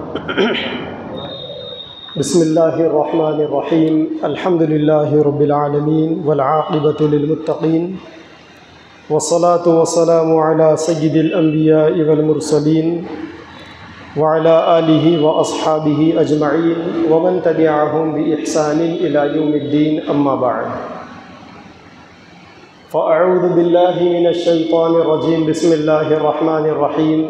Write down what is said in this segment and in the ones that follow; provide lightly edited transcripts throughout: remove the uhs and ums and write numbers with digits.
بسم اللہ الرحمن الرحیم الحمد للہ رب العالمین والعاقبۃ للمتقین والصلاة والسلام علی سید الانبیاء والمرسلین وعلی آلہ واصحابہ اجمعین ومن تبعہم بإحسان الی یوم الدین اما بعد فاعوذ باللہ من الشیطان الرجیم بسم اللہ الرحمن الرحیم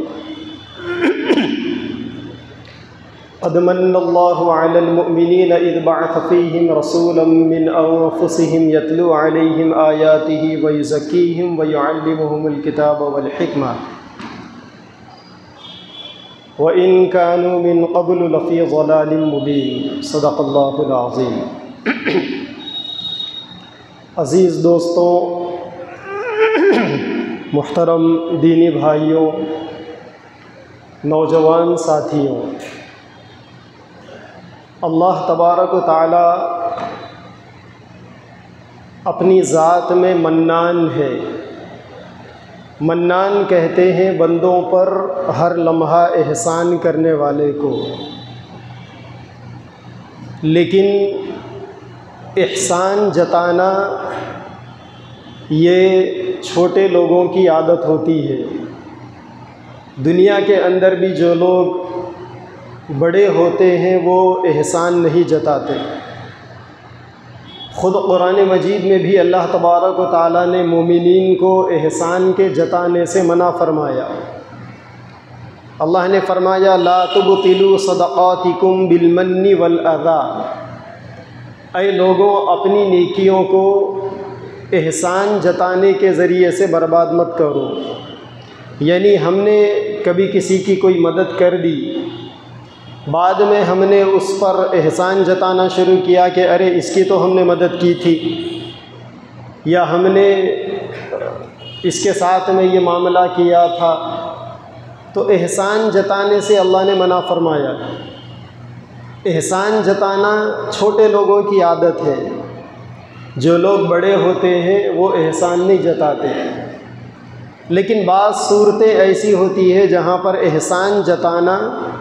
قد من اللہ علی المؤمنین اذ بعث فیہم رسولا من انفسہم یتلو علیہم آیاتہ ویزکیہم ویعلمہم الکتاب والحکمہ وَإِن كَانُوا مِن قَبْلُ لَفِي ضَلَالٍ مُبِينٍ صدق اللہ العظیم۔ عزیز دوستوں، محترم دینی بھائیوں، نوجوان ساتھیوں، اللہ تبارک و تعالی اپنی ذات میں منان ہے۔ منان کہتے ہیں بندوں پر ہر لمحہ احسان کرنے والے کو، لیکن احسان جتانا یہ چھوٹے لوگوں کی عادت ہوتی ہے۔ دنیا کے اندر بھی جو لوگ بڑے ہوتے ہیں وہ احسان نہیں جتاتے۔ خود قرآن مجید میں بھی اللہ تبارک و تعالیٰ نے مومنین کو احسان کے جتانے سے منع فرمایا۔ اللہ نے فرمایا لا تبطلوا صدقاتکم بالمن والاذی، اے لوگوں اپنی نیکیوں کو احسان جتانے کے ذریعے سے برباد مت کرو۔ یعنی ہم نے کبھی کسی کی کوئی مدد کر دی، بعد میں ہم نے اس پر احسان جتانا شروع کیا کہ ارے اس کی تو ہم نے مدد کی تھی، یا ہم نے اس کے ساتھ میں یہ معاملہ کیا تھا، تو احسان جتانے سے اللہ نے منع فرمایا۔ احسان جتانا چھوٹے لوگوں کی عادت ہے، جو لوگ بڑے ہوتے ہیں وہ احسان نہیں جتاتے۔ لیکن بعض صورتیں ایسی ہوتی ہے جہاں پر احسان جتانا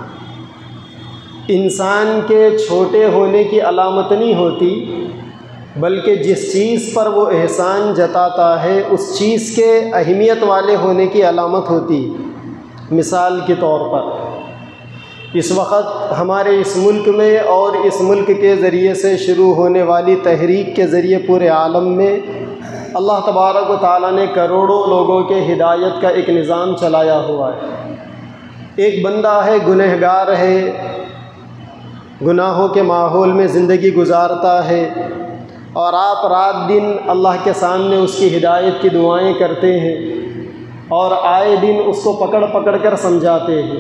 انسان کے چھوٹے ہونے کی علامت نہیں ہوتی، بلکہ جس چیز پر وہ احسان جتاتا ہے اس چیز کے اہمیت والے ہونے کی علامت ہوتی۔ مثال کے طور پر اس وقت ہمارے اس ملک میں اور اس ملک کے ذریعے سے شروع ہونے والی تحریک کے ذریعے پورے عالم میں اللہ تبارک و تعالیٰ نے کروڑوں لوگوں کے ہدایت کا ایک نظام چلایا ہوا ہے۔ ایک بندہ ہے، گنہگار ہے، گناہوں کے ماحول میں زندگی گزارتا ہے، اور آپ رات دن اللہ کے سامنے اس کی ہدایت کی دعائیں کرتے ہیں اور آئے دن اس کو پکڑ پکڑ کر سمجھاتے ہیں،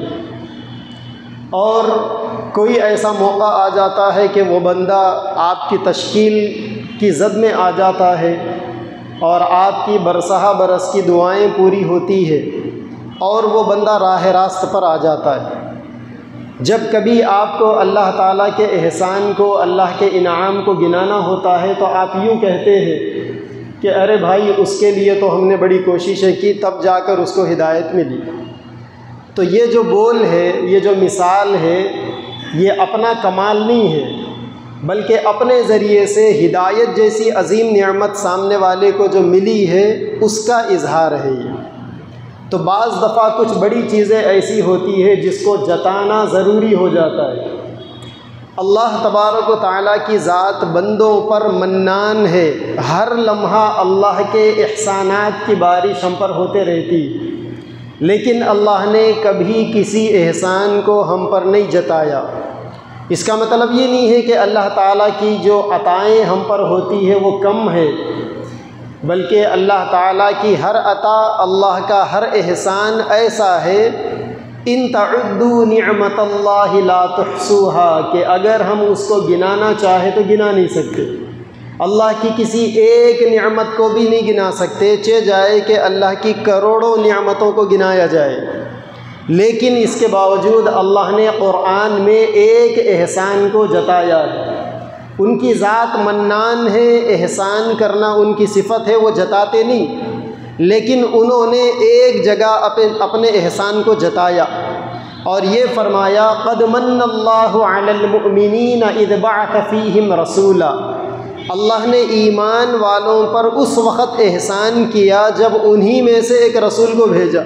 اور کوئی ایسا موقع آ جاتا ہے کہ وہ بندہ آپ کی تشکیل کی زد میں آ جاتا ہے اور آپ کی برسہ برس کی دعائیں پوری ہوتی ہے اور وہ بندہ راہ راست پر آ جاتا ہے۔ جب کبھی آپ کو اللہ تعالیٰ کے احسان کو، اللہ کے انعام کو گنانا ہوتا ہے تو آپ یوں کہتے ہیں کہ ارے بھائی اس کے لیے تو ہم نے بڑی کوششیں کی، تب جا کر اس کو ہدایت ملی۔ تو یہ جو بول ہے، یہ جو مثال ہے، یہ اپنا کمال نہیں ہے، بلکہ اپنے ذریعے سے ہدایت جیسی عظیم نعمت سامنے والے کو جو ملی ہے اس کا اظہار ہے یہ۔ تو بعض دفعہ کچھ بڑی چیزیں ایسی ہوتی ہے جس کو جتانا ضروری ہو جاتا ہے۔ اللہ تبارک و تعالیٰ کی ذات بندوں پر منان ہے، ہر لمحہ اللہ کے احسانات کی بارش ہم پر ہوتے رہتی، لیکن اللہ نے کبھی کسی احسان کو ہم پر نہیں جتایا۔ اس کا مطلب یہ نہیں ہے کہ اللہ تعالیٰ کی جو عطائیں ہم پر ہوتی ہے وہ کم ہے، بلکہ اللہ تعالیٰ کی ہر عطا، اللہ کا ہر احسان ایسا ہے ان تعدوا نعمت اللہ لا تحصوها، کہ اگر ہم اس کو گنانا چاہیں تو گنا نہیں سکتے۔ اللہ کی کسی ایک نعمت کو بھی نہیں گنا سکتے، چہ جائے کہ اللہ کی کروڑوں نعمتوں کو گنایا جائے، لیکن اس کے باوجود اللہ نے قرآن میں ایک احسان کو جتایا ہے۔ ان کی ذات منان ہے، احسان کرنا ان کی صفت ہے، وہ جتاتے نہیں، لیکن انہوں نے ایک جگہ اپنے احسان کو جتایا۔ اور یہ فرمایا قد من اللہ علی المؤمنین اذ بعث فیہم رسولا، اللہ نے ایمان والوں پر اس وقت احسان کیا جب انہی میں سے ایک رسول کو بھیجا۔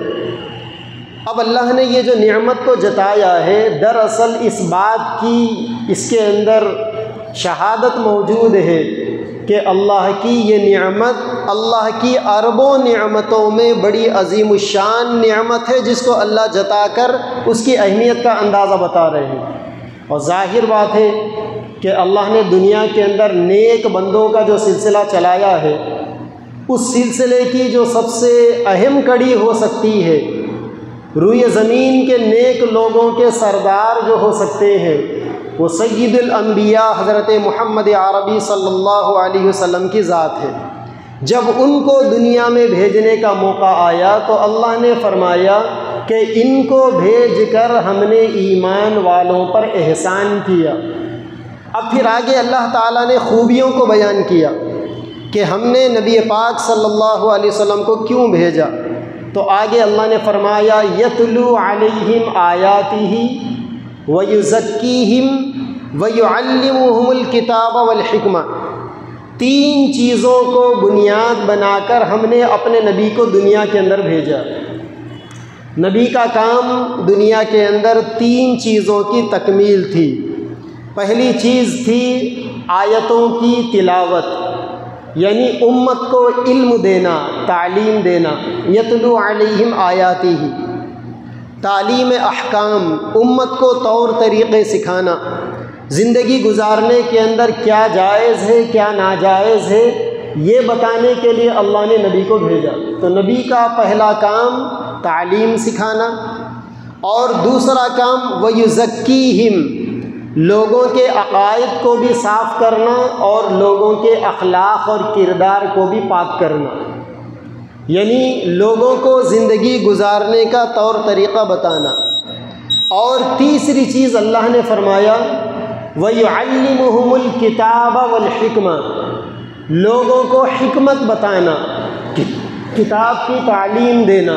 اب اللہ نے یہ جو نعمت کو جتایا ہے، دراصل اس بات کی اس کے اندر شہادت موجود ہے کہ اللہ کی یہ نعمت اللہ کی اربوں نعمتوں میں بڑی عظیم الشان نعمت ہے، جس کو اللہ جتا کر اس کی اہمیت کا اندازہ بتا رہے ہیں۔ اور ظاہر بات ہے کہ اللہ نے دنیا کے اندر نیک بندوں کا جو سلسلہ چلایا ہے، اس سلسلے کی جو سب سے اہم کڑی ہو سکتی ہے، روئے زمین کے نیک لوگوں کے سردار جو ہو سکتے ہیں، وہ سید الانبیاء حضرت محمد عربی صلی اللہ علیہ وسلم کی ذات ہے۔ جب ان کو دنیا میں بھیجنے کا موقع آیا تو اللہ نے فرمایا کہ ان کو بھیج کر ہم نے ایمان والوں پر احسان کیا۔ اب پھر آگے اللہ تعالیٰ نے خوبیوں کو بیان کیا کہ ہم نے نبی پاک صلی اللہ علیہ وسلم کو کیوں بھیجا، تو آگے اللہ نے فرمایا یتلو علیہم آیاتہ وَيُزَكِّيهِمْ وَيُعَلِّمُهُمُ الْكِتَابَ وَالْحِكْمَةَ، تین چیزوں کو بنیاد بنا کر ہم نے اپنے نبی کو دنیا کے اندر بھیجا۔ نبی کا کام دنیا کے اندر تین چیزوں کی تکمیل تھی۔ پہلی چیز تھی آیتوں کی تلاوت، یعنی امت کو علم دینا، تعلیم دینا، یتلو علیہم آیاتہ، تعلیم احکام، امت کو طور طریقے سکھانا، زندگی گزارنے کے اندر کیا جائز ہے کیا ناجائز ہے یہ بتانے کے لیے اللہ نے نبی کو بھیجا۔ تو نبی کا پہلا کام تعلیم سکھانا، اور دوسرا کام وَيُزَكِّيهِمْ، لوگوں کے عقائد کو بھی صاف کرنا اور لوگوں کے اخلاق اور کردار کو بھی پاک کرنا، یعنی لوگوں کو زندگی گزارنے کا طور طریقہ بتانا۔ اور تیسری چیز اللہ نے فرمایا وَيُعَلِّمُهُمُ الْكِتَابَ وَالْحِكْمَةَ، لوگوں کو حکمت بتانا، کتاب کی تعلیم دینا۔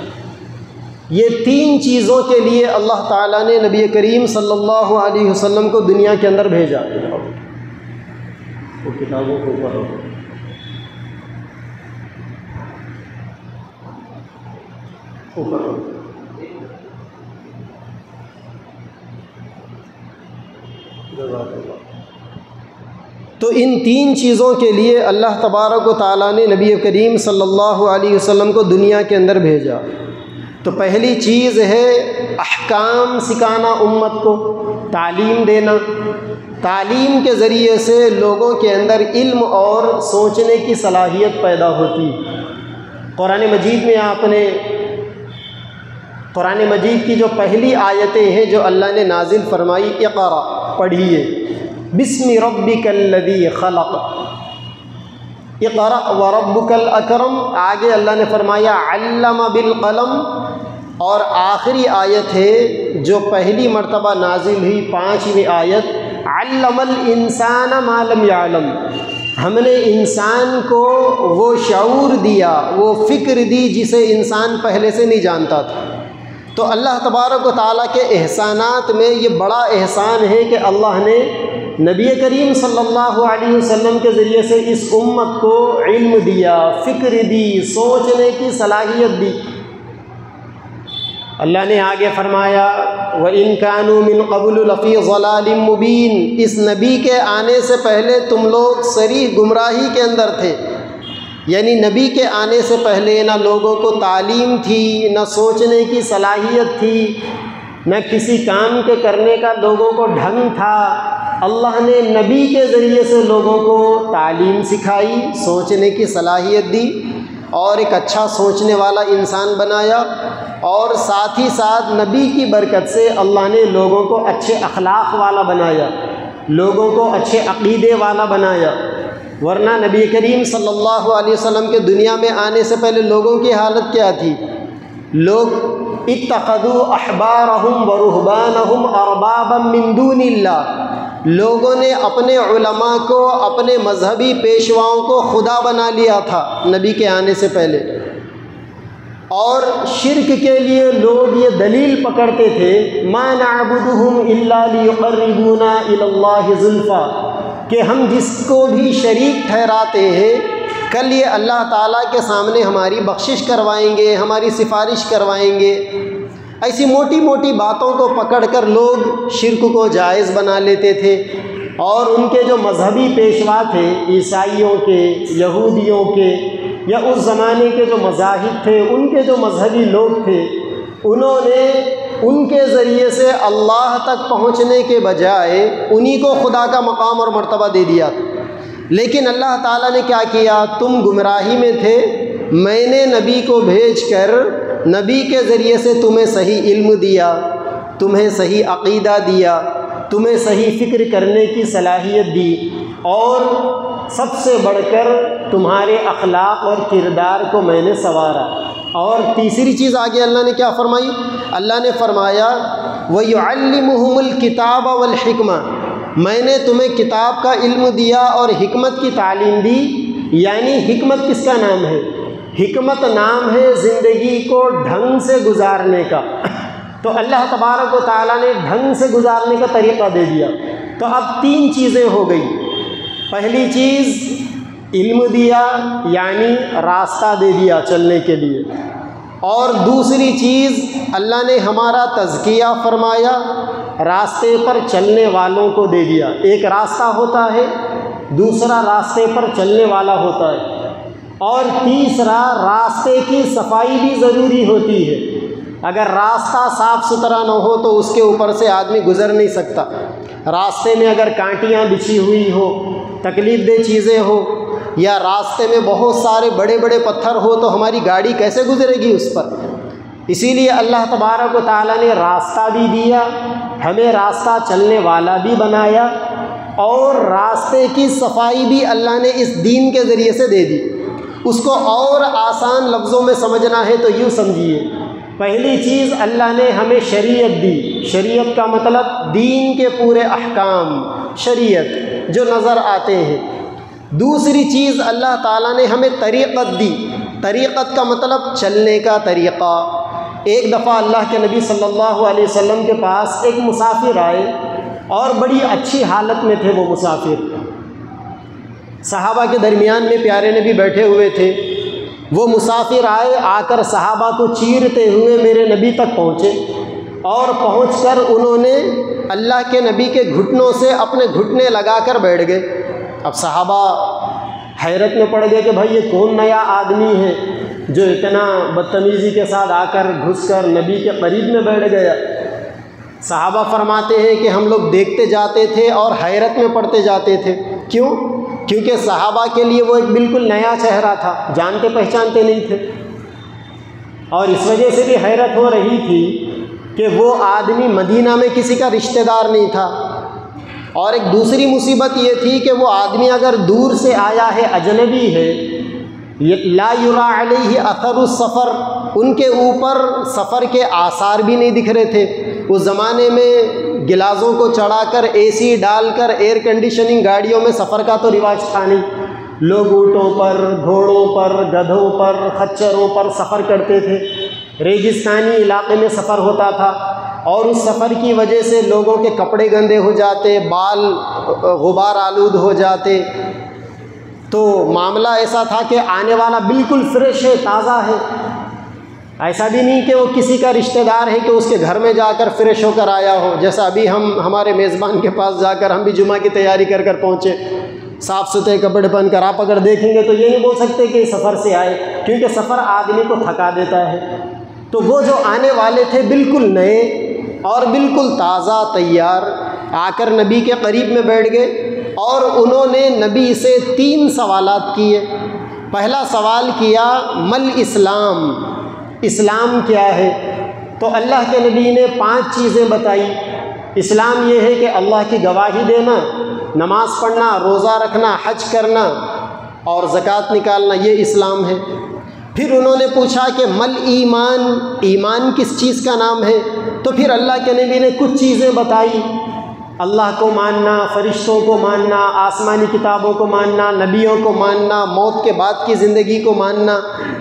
یہ تین چیزوں کے لیے اللہ تعالیٰ نے نبی کریم صلی اللہ علیہ وسلم کو دنیا کے اندر بھیجا۔ وہ کتابوں کو پڑھو، تو ان تین چیزوں کے لیے اللہ تبارک و تعالیٰ نے نبی کریم صلی اللہ علیہ وسلم کو دنیا کے اندر بھیجا۔ تو پہلی چیز ہے احکام سکھانا، امت کو تعلیم دینا۔ تعلیم کے ذریعے سے لوگوں کے اندر علم اور سوچنے کی صلاحیت پیدا ہوتی۔ قرآن مجید میں آپ نے قرآن مجید کی جو پہلی آیتیں ہیں جو اللہ نے نازل فرمائی، اقرا پڑھیے، بسم ربک الذی خلق، اقرأ وربک الاکرم۔ آگے اللہ نے فرمایا علم بالقلم، اور آخری آیت ہے جو پہلی مرتبہ نازل ہوئی، 5ویں آیت، علم الانسان ما لم یعلم، ہم نے انسان کو وہ شعور دیا، وہ فکر دی جسے انسان پہلے سے نہیں جانتا تھا۔ تو اللہ تبارک و تعالیٰ کے احسانات میں یہ بڑا احسان ہے کہ اللہ نے نبی کریم صلی اللہ علیہ وسلم کے ذریعے سے اس امت کو علم دیا، فکر دی، سوچنے کی صلاحیت دی۔ اللہ نے آگے فرمایا وَإِن كَانُوا مِن قَبْلُ لَفِي ضَلَالٍ مُبِينٍ، اس نبی کے آنے سے پہلے تم لوگ صریح گمراہی کے اندر تھے، یعنی نبی کے آنے سے پہلے نہ لوگوں کو تعلیم تھی، نہ سوچنے کی صلاحیت تھی، نہ کسی کام کے کرنے کا لوگوں کو ڈھنگ تھا۔ اللہ نے نبی کے ذریعے سے لوگوں کو تعلیم سکھائی، سوچنے کی صلاحیت دی، اور ایک اچھا سوچنے والا انسان بنایا، اور ساتھ ہی ساتھ نبی کی برکت سے اللہ نے لوگوں کو اچھے اخلاق والا بنایا، لوگوں کو اچھے عقیدے والا بنایا۔ ورنہ نبی کریم صلی اللہ علیہ وسلم کے دنیا میں آنے سے پہلے لوگوں کی حالت کیا تھی؟ لوگ اتخذوا احبارهم ورهبانهم اربابا من دون اللہ، لوگوں نے اپنے علماء کو، اپنے مذہبی پیشواؤں کو خدا بنا لیا تھا نبی کے آنے سے پہلے۔ اور شرک کے لیے لوگ یہ دلیل پکڑتے تھے ما نعبدہم الا لیقربونا الی اللہ زلفی، کہ ہم جس کو بھی شریک ٹھہراتے ہیں کل یہ اللہ تعالیٰ کے سامنے ہماری بخشش کروائیں گے، ہماری سفارش کروائیں گے۔ ایسی موٹی موٹی باتوں کو پکڑ کر لوگ شرک کو جائز بنا لیتے تھے، اور ان کے جو مذہبی پیشوا تھے عیسائیوں کے، یہودیوں کے، یا اس زمانے کے جو مذاہب تھے ان کے جو مذہبی لوگ تھے، انہوں نے ان کے ذریعے سے اللہ تک پہنچنے کے بجائے انہی کو خدا کا مقام اور مرتبہ دے دیا۔ لیکن اللہ تعالیٰ نے کیا کیا؟ تم گمراہی میں تھے، میں نے نبی کو بھیج کر نبی کے ذریعے سے تمہیں صحیح علم دیا، تمہیں صحیح عقیدہ دیا، تمہیں صحیح فکر کرنے کی صلاحیت دی، اور سب سے بڑھ کر تمہارے اخلاق اور کردار کو میں نے سنوارا۔ اور تیسری چیز آگے اللہ نے کیا فرمائی؟ اللہ نے فرمایا وَيُعَلِّمُهُمُ الْكِتَابَ وَالْحِكْمَةَ، میں نے تمہیں کتاب کا علم دیا اور حکمت کی تعلیم دی۔ یعنی حکمت کس کا نام ہے؟ حکمت نام ہے زندگی کو ڈھنگ سے گزارنے کا۔ تو اللہ تبارک و تعالیٰ نے ڈھنگ سے گزارنے کا طریقہ دے دیا۔ تو اب تین چیزیں ہو گئی۔ پہلی چیز علم دیا، یعنی راستہ دے دیا چلنے کے لیے، اور دوسری چیز اللہ نے ہمارا تزکیہ فرمایا، راستے پر چلنے والوں کو دے دیا۔ ایک راستہ ہوتا ہے، دوسرا راستے پر چلنے والا ہوتا ہے، اور تیسرا راستے کی صفائی بھی ضروری ہوتی ہے۔ اگر راستہ صاف ستھرا نہ ہو تو اس کے اوپر سے آدمی گزر نہیں سکتا۔ راستے میں اگر کانٹیاں بچھی ہوئی ہو، تکلیف دہ چیزیں ہو، یا راستے میں بہت سارے بڑے بڑے پتھر ہو تو ہماری گاڑی کیسے گزرے گی اس پر؟ اسی لیے اللہ تبارک و تعالیٰ نے راستہ بھی دیا، ہمیں راستہ چلنے والا بھی بنایا، اور راستے کی صفائی بھی اللہ نے اس دین کے ذریعے سے دے دی۔ اس کو اور آسان لفظوں میں سمجھنا ہے تو یوں سمجھیے، پہلی چیز اللہ نے ہمیں شریعت دی۔ شریعت کا مطلب دین کے پورے احکام، شریعت جو نظر آتے ہیں۔ دوسری چیز اللہ تعالیٰ نے ہمیں طریقت دی۔ طریقت کا مطلب چلنے کا طریقہ۔ ایک دفعہ اللہ کے نبی صلی اللہ علیہ وسلم کے پاس ایک مسافر آئے، اور بڑی اچھی حالت میں تھے وہ مسافر۔ صحابہ کے درمیان میں پیارے نبی بیٹھے ہوئے تھے۔ وہ مسافر آئے، آ کر صحابہ کو چیرتے ہوئے میرے نبی تک پہنچے، اور پہنچ کر انہوں نے اللہ کے نبی کے گھٹنوں سے اپنے گھٹنے لگا کر بیٹھ گئے۔ اب صحابہ حیرت میں پڑ گئے کہ بھائی یہ کون نیا آدمی ہے جو اتنا بدتمیزی کے ساتھ آ کر گھس کر نبی کے قریب میں بیٹھ گیا۔ صحابہ فرماتے ہیں کہ ہم لوگ دیکھتے جاتے تھے اور حیرت میں پڑتے جاتے تھے۔ کیوں؟ کیونکہ صحابہ کے لیے وہ ایک بالکل نیا چہرہ تھا، جانتے پہچانتے نہیں تھے، اور اس وجہ سے بھی حیرت ہو رہی تھی کہ وہ آدمی مدینہ میں کسی کا رشتہ دار نہیں تھا، اور ایک دوسری مصیبت یہ تھی کہ وہ آدمی اگر دور سے آیا ہے، اجنبی ہے، لا یرا علیہ اثر السفر، ان کے اوپر سفر کے آثار بھی نہیں دکھ رہے تھے۔ اس زمانے میں گلازوں کو چڑھا کر اے سی ڈال کر ایئر کنڈیشننگ گاڑیوں میں سفر کا تو رواج تھا نہیں۔ لوگ اونٹوں پر، گھوڑوں پر، گدھوں پر، خچروں پر سفر کرتے تھے۔ ریگستانی علاقے میں سفر ہوتا تھا، اور اس سفر کی وجہ سے لوگوں کے کپڑے گندے ہو جاتے، بال غبار آلود ہو جاتے۔ تو معاملہ ایسا تھا کہ آنے والا بالکل فریش ہے، تازہ ہے، ایسا بھی نہیں کہ وہ کسی کا رشتہ دار ہے کہ اس کے گھر میں جا کر فریش ہو کر آیا ہو، جیسا ابھی ہم ہمارے میزبان کے پاس جا کر ہم بھی جمعہ کی تیاری کر کر پہنچے، صاف ستھرے کپڑے پہن کر آپ اگر دیکھیں گے تو یہ نہیں بول سکتے کہ سفر سے آئے، کیونکہ سفر آدمی کو تھکا دیتا ہے۔ تو وہ جو آنے والے تھے بالکل نئے اور بالکل تازہ تیار، آ کر نبی کے قریب میں بیٹھ گئے، اور انہوں نے نبی سے 3 سوالات کیے۔ پہلا سوال کیا مل اسلام، اسلام کیا ہے؟ تو اللہ کے نبی نے 5 چیزیں بتائی۔ اسلام یہ ہے کہ اللہ کی گواہی دینا، نماز پڑھنا، روزہ رکھنا، حج کرنا اور زکوٰۃ نکالنا، یہ اسلام ہے۔ پھر انہوں نے پوچھا کہ مل ایمان، ایمان کس چیز کا نام ہے؟ تو پھر اللہ کے نبی نے کچھ چیزیں بتائی، اللہ کو ماننا، فرشتوں کو ماننا، آسمانی کتابوں کو ماننا، نبیوں کو ماننا، موت کے بعد کی زندگی کو ماننا۔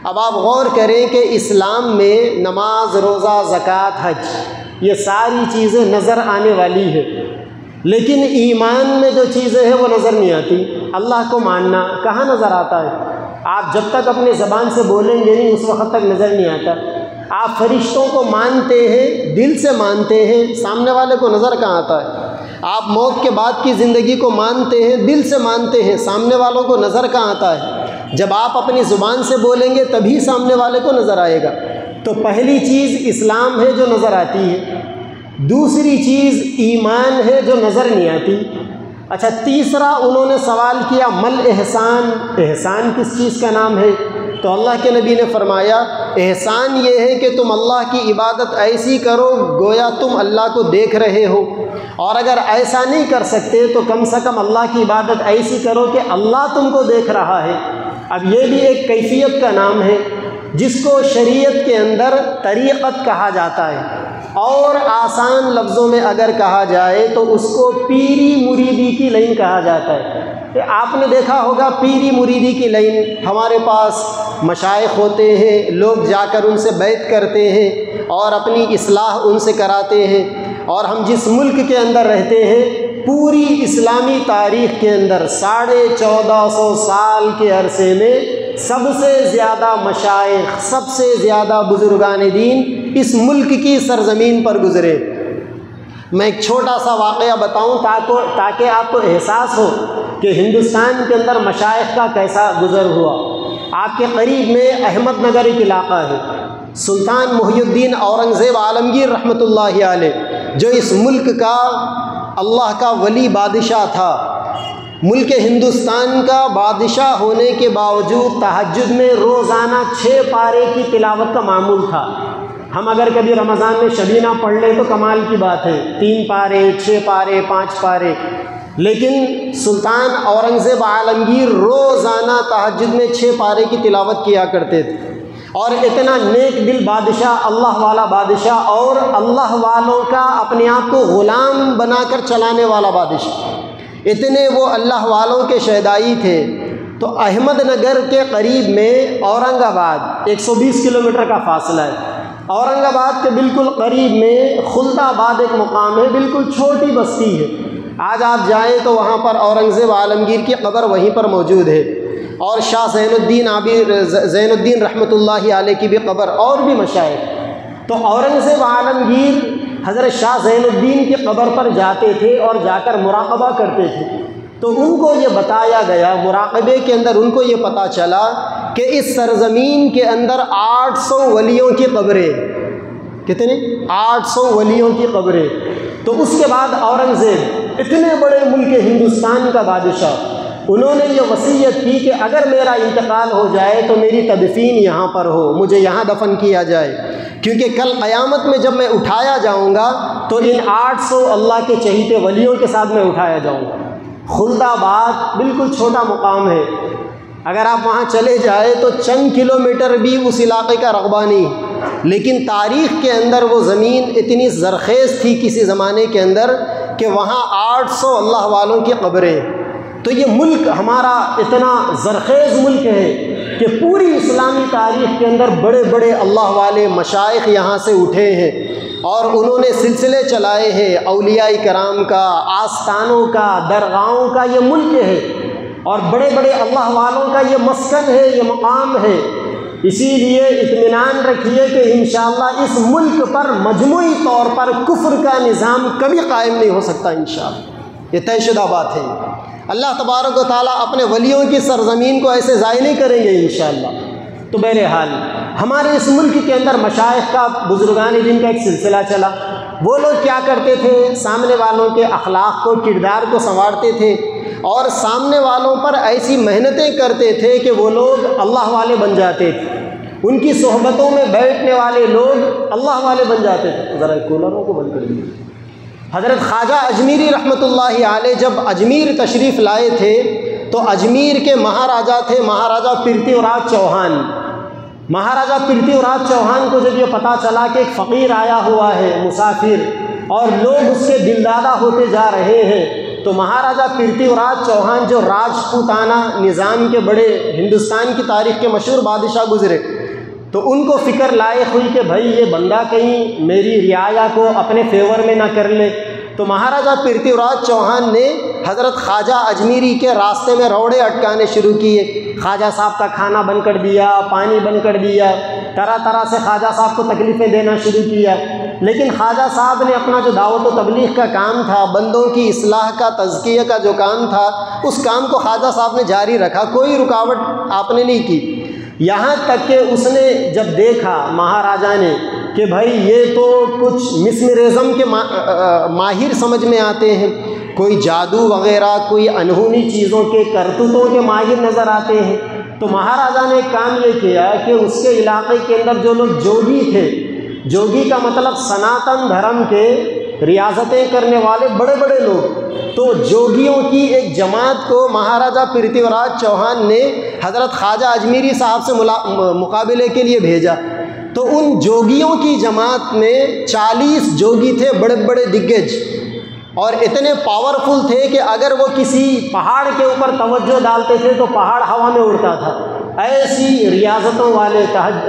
اب آپ غور کریں کہ اسلام میں نماز، روزہ، زکوٰۃ، حج یہ ساری چیزیں نظر آنے والی ہے، لیکن ایمان میں جو چیزیں ہیں وہ نظر نہیں آتی۔ اللہ کو ماننا کہاں نظر آتا ہے؟ آپ جب تک اپنے زبان سے بولیں گے نہیں اس وقت تک نظر نہیں آتا۔ آپ فرشتوں کو مانتے ہیں، دل سے مانتے ہیں، سامنے والے کو نظر کہاں آتا ہے؟ آپ موت کے بعد کی زندگی کو مانتے ہیں، دل سے مانتے ہیں، سامنے والوں کو نظر کہاں آتا ہے؟ جب آپ اپنی زبان سے بولیں گے تبھی سامنے والے کو نظر آئے گا۔ تو پہلی چیز اسلام ہے جو نظر آتی ہے، دوسری چیز ایمان ہے جو نظر نہیں آتی۔ اچھا، تیسرا انہوں نے سوال کیا مل احسان، احسان کس چیز کا نام ہے؟ تو اللہ کے نبی نے فرمایا احسان یہ ہے کہ تم اللہ کی عبادت ایسی کرو گویا تم اللہ کو دیکھ رہے ہو، اور اگر ایسا نہیں کر سکتے تو کم سے کم اللہ کی عبادت ایسی کرو کہ اللہ تم کو دیکھ رہا ہے۔ اب یہ بھی ایک کیفیت کا نام ہے جس کو شریعت کے اندر طریقت کہا جاتا ہے، اور آسان لفظوں میں اگر کہا جائے تو اس کو پیری مریدی کی لائن کہا جاتا ہے۔ کہ آپ نے دیکھا ہوگا پیری مریدی کی لائن، ہمارے پاس مشائخ ہوتے ہیں، لوگ جا کر ان سے بیعت کرتے ہیں اور اپنی اصلاح ان سے کراتے ہیں، اور ہم جس ملک کے اندر رہتے ہیں پوری اسلامی تاریخ کے اندر 1450 سال کے عرصے میں سب سے زیادہ مشائخ، سب سے زیادہ بزرگان دین اس ملک کی سرزمین پر گزرے۔ میں ایک چھوٹا سا واقعہ بتاؤں تاکہ آپ کو احساس ہو کہ ہندوستان کے اندر مشائخ کا کیسا گزر ہوا۔ آپ کے قریب میں احمد نگر ایک علاقہ ہے، سلطان محی الدین اورنگزیب عالمگیر رحمۃ اللہ علیہ، جو اس ملک کا اللہ کا ولی بادشاہ تھا، ملک ہندوستان کا بادشاہ ہونے کے باوجود تہجد میں روزانہ 6 پارے کی تلاوت کا معمول تھا۔ ہم اگر کبھی رمضان میں شبینہ پڑھ لیں تو کمال کی بات ہے، 3 پارے، 6 پارے، 5 پارے، لیکن سلطان اورنگزیب عالمگیر روزانہ تہجد میں 6 پارے کی تلاوت کیا کرتے تھے، اور اتنا نیک دل بادشاہ، اللہ والا بادشاہ، اور اللہ والوں کا اپنے آپ کو غلام بنا کر چلانے والا بادشاہ، اتنے وہ اللہ والوں کے شہدائی تھے۔ تو احمد نگر کے قریب میں اورنگ آباد 120 کلومیٹر کا فاصلہ ہے۔ اورنگ آباد کے بالکل قریب میں خلد آباد ایک مقام ہے، بالکل چھوٹی بستی ہے۔ آج آپ جائیں تو وہاں پر اورنگزیب عالمگیر کی قبر وہیں پر موجود ہے، اور شاہ زین الدین رحمۃ اللہ علیہ کی بھی قبر، اور بھی مشائخ۔ تو اورنگزیب عالمگیر حضرت شاہ زین الدین کی قبر پر جاتے تھے اور جا کر مراقبہ کرتے تھے۔ تو ان کو یہ بتایا گیا، مراقبے کے اندر ان کو یہ پتہ چلا کہ اس سرزمین کے اندر 800 ولیوں کی قبریں، کتنے؟ 800 ولیوں کی قبریں۔ تو اس کے بعد اورنگزیب اتنے بڑے ملک ہندوستان کا بادشاہ، انہوں نے یہ وصیت کی کہ اگر میرا انتقال ہو جائے تو میری تدفین یہاں پر ہو، مجھے یہاں دفن کیا جائے، کیونکہ کل قیامت میں جب میں اٹھایا جاؤں گا تو ان 800 اللہ کے چہیتے ولیوں کے ساتھ میں اٹھایا جاؤں گا۔ خلد آباد بالکل چھوٹا مقام ہے، اگر آپ وہاں چلے جائیں تو چند کلومیٹر بھی اس علاقے کا رقبہ نہیں، لیکن تاریخ کے اندر وہ زمین اتنی زرخیز تھی کسی زمانے کے اندر کہ وہاں 800 اللہ والوں کی قبریں۔ تو یہ ملک ہمارا اتنا زرخیز ملک ہے کہ پوری اسلامی تاریخ کے اندر بڑے بڑے اللہ والے مشائخ یہاں سے اٹھے ہیں، اور انہوں نے سلسلے چلائے ہیں اولیاء کرام کا، آستانوں کا، درگاہوں کا۔ یہ ملک ہے اور بڑے بڑے اللہ والوں کا یہ مسکن ہے، یہ مقام ہے۔ اسی لیے اطمینان رکھیے کہ انشاءاللہ اس ملک پر مجموعی طور پر کفر کا نظام کبھی قائم نہیں ہو سکتا انشاءاللہ، یہ طے شدہ بات ہے۔ اللہ تبارک و تعالیٰ اپنے ولیوں کی سرزمین کو ایسے ضائع نہیں کریں گے انشاءاللہ۔ تو بہرحال ہمارے اس ملک کے اندر مشائخ کا، بزرگان دین کا ایک سلسلہ چلا۔ وہ لوگ کیا کرتے تھے؟ سامنے والوں کے اخلاق کو، کردار کو سنوارتے تھے، اور سامنے والوں پر ایسی محنتیں کرتے تھے کہ وہ لوگ اللہ والے بن جاتے تھے، ان کی صحبتوں میں بیٹھنے والے لوگ اللہ والے بن جاتے تھے۔ ذرا کولروں کو بند کر دیجیے۔ حضرت خواجہ اجمیری رحمۃ اللہ علیہ جب اجمیر تشریف لائے تھے تو اجمیر کے مہاراجا تھے مہاراجا پرتھویراج چوہان۔ مہاراجا پرتھویراج چوہان کو جب یہ پتہ چلا کہ ایک فقیر آیا ہوا ہے مسافر اور لوگ اس کے دلدادہ ہوتے جا رہے ہیں، تو مہاراجا پرتھویراج چوہان جو راجپوتانہ نظام کے بڑے ہندوستان کی تاریخ کے مشہور بادشاہ گزرے، تو ان کو فکر لائق ہوئی کہ بھائی یہ بندہ کہیں میری رعایا کو اپنے فیور میں نہ کر لے. تو مہاراجہ پرتھوی راج چوہان نے حضرت خواجہ اجمیری کے راستے میں روڑے اٹکانے شروع کیے. خواجہ صاحب کا کھانا بند کر دیا, پانی بند کر دیا, طرح طرح سے خواجہ صاحب کو تکلیفیں دینا شروع کیا. لیکن خواجہ صاحب نے اپنا جو دعوت و تبلیغ کا کام تھا, بندوں کی اصلاح کا, تزکیہ کا جو کام تھا, اس کام کو خواجہ صاحب نے جاری رکھا. کوئی رکاوٹ آپ نے نہیں کی. یہاں تک کہ اس نے جب دیکھا مہاراجہ نے کہ بھائی یہ تو کچھ مسمرزم کے ماہر سمجھ میں آتے ہیں, کوئی جادو وغیرہ, کوئی انہونی چیزوں کے کرتوتوں کے ماہر نظر آتے ہیں, تو مہاراجہ نے ایک کام یہ کیا کہ اس کے علاقے کے اندر جو لوگ جوگی تھے, جوگی کا مطلب سناتن دھرم کے ریاضتیں کرنے والے بڑے بڑے لوگ, تو جوگیوں کی ایک جماعت کو مہاراجہ پرتھوی راج چوہان نے حضرت خواجہ اجمیری صاحب سے مقابلے کے لیے بھیجا. تو ان جوگیوں کی جماعت میں 40 جوگی تھے, بڑے بڑے دگج, اور اتنے پاورفل تھے کہ اگر وہ کسی پہاڑ کے اوپر توجہ ڈالتے تھے تو پہاڑ ہوا میں اڑتا تھا. ایسی ریاضتوں والے,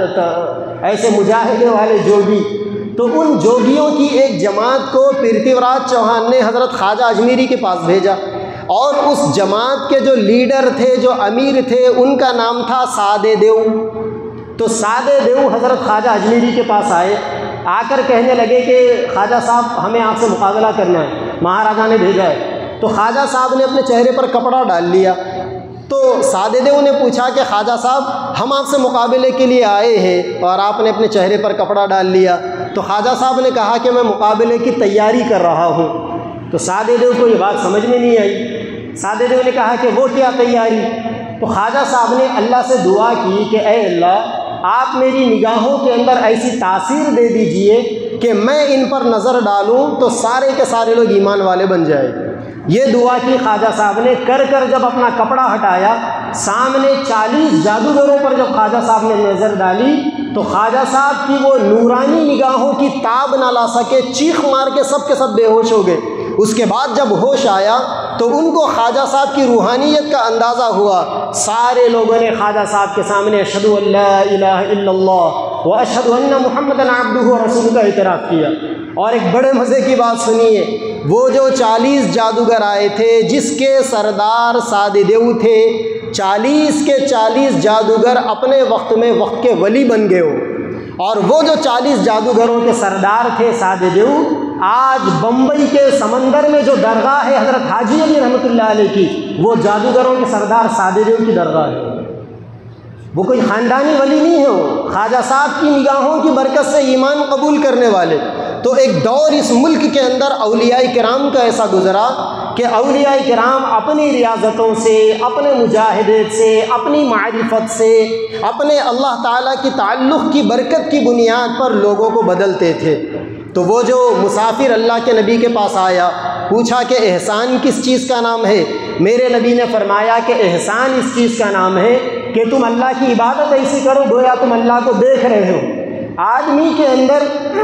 ایسے مجاہدے والے جوگی. تو ان جوگیوں کی ایک جماعت کو پرتھوی راج چوہان نے حضرت خواجہ اجمیری کے پاس بھیجا, اور اس جماعت کے جو لیڈر تھے, جو امیر تھے, ان کا نام تھا سادے دیو. تو سادے دیو حضرت خواجہ اجمیری کے پاس آئے, آ کر کہنے لگے کہ خواجہ صاحب ہمیں آپ سے مقابلہ کرنا ہے, مہاراجہ نے بھیجا ہے. تو خواجہ صاحب نے اپنے چہرے پر کپڑا ڈال لیا. تو سادے دیو نے پوچھا کہ خواجہ صاحب ہم آپ سے مقابلے کے لیے آئے ہیں اور آپ نے اپنے چہرے پر کپڑا ڈال لیا. تو خواجہ صاحب نے کہا کہ میں مقابلے کی تیاری کر رہا ہوں. تو سادے دیو کو یہ بات سمجھ میں نہیں آئی. سادے دیو نے کہا کہ وہ کیا تیاری؟ تو خواجہ صاحب نے اللہ سے دعا کی کہ اے اللہ, آپ میری نگاہوں کے اندر ایسی تاثیر دے دیجئے کہ میں ان پر نظر ڈالوں تو سارے کے سارے لوگ ایمان والے بن جائیں. یہ دعا کی خواجہ صاحب نے. کر جب اپنا کپڑا ہٹایا, سامنے 40 جادوگروں پر جب خواجہ صاحب نے نظر ڈالی تو خواجہ صاحب کی وہ نورانی نگاہوں کی تاب نہ لا سکے, چیخ مار کے سب بے ہوش ہو گئے. اس کے بعد جب ہوش آیا تو ان کو خواجہ صاحب کی روحانیت کا اندازہ ہوا. سارے لوگوں نے خواجہ صاحب کے سامنے اشہد ان لا الہ الا اللہ و اشہد ان محمدًا عبدہ و رسولہ کا اعتراف کیا. اور ایک بڑے مزے کی بات سنیے, وہ جو 40 جادوگر آئے تھے جس کے سردار سادے دیو تھے, 40 کے 40 جادوگر اپنے وقت میں وقت کے ولی بن گئے ہو. اور وہ جو 40 جادوگروں کے سردار تھے سادے دیو, آج بمبئی کے سمندر میں جو درگاہ ہے حضرت حاجی علی رحمۃ اللہ علیہ کی, وہ جادوگروں کے سردار سادے دیو کی درگاہ ہے. وہ کوئی خاندانی ولی نہیں ہے, وہ خواجہ صاحب کی نگاہوں کی برکت سے ایمان قبول کرنے والے. تو ایک دور اس ملک کے اندر اولیاء کرام کا ایسا گزرا کہ اولیاء کرام اپنی ریاضتوں سے, اپنے مجاہدت سے, اپنی معرفت سے, اپنے اللہ تعالیٰ کی تعلق کی برکت کی بنیاد پر لوگوں کو بدلتے تھے. تو وہ جو مسافر اللہ کے نبی کے پاس آیا, پوچھا کہ احسان کس چیز کا نام ہے؟ میرے نبی نے فرمایا کہ احسان اس چیز کا نام ہے کہ تم اللہ کی عبادت ایسی کرو گویا تم اللہ کو دیکھ رہے ہو. آدمی کے اندر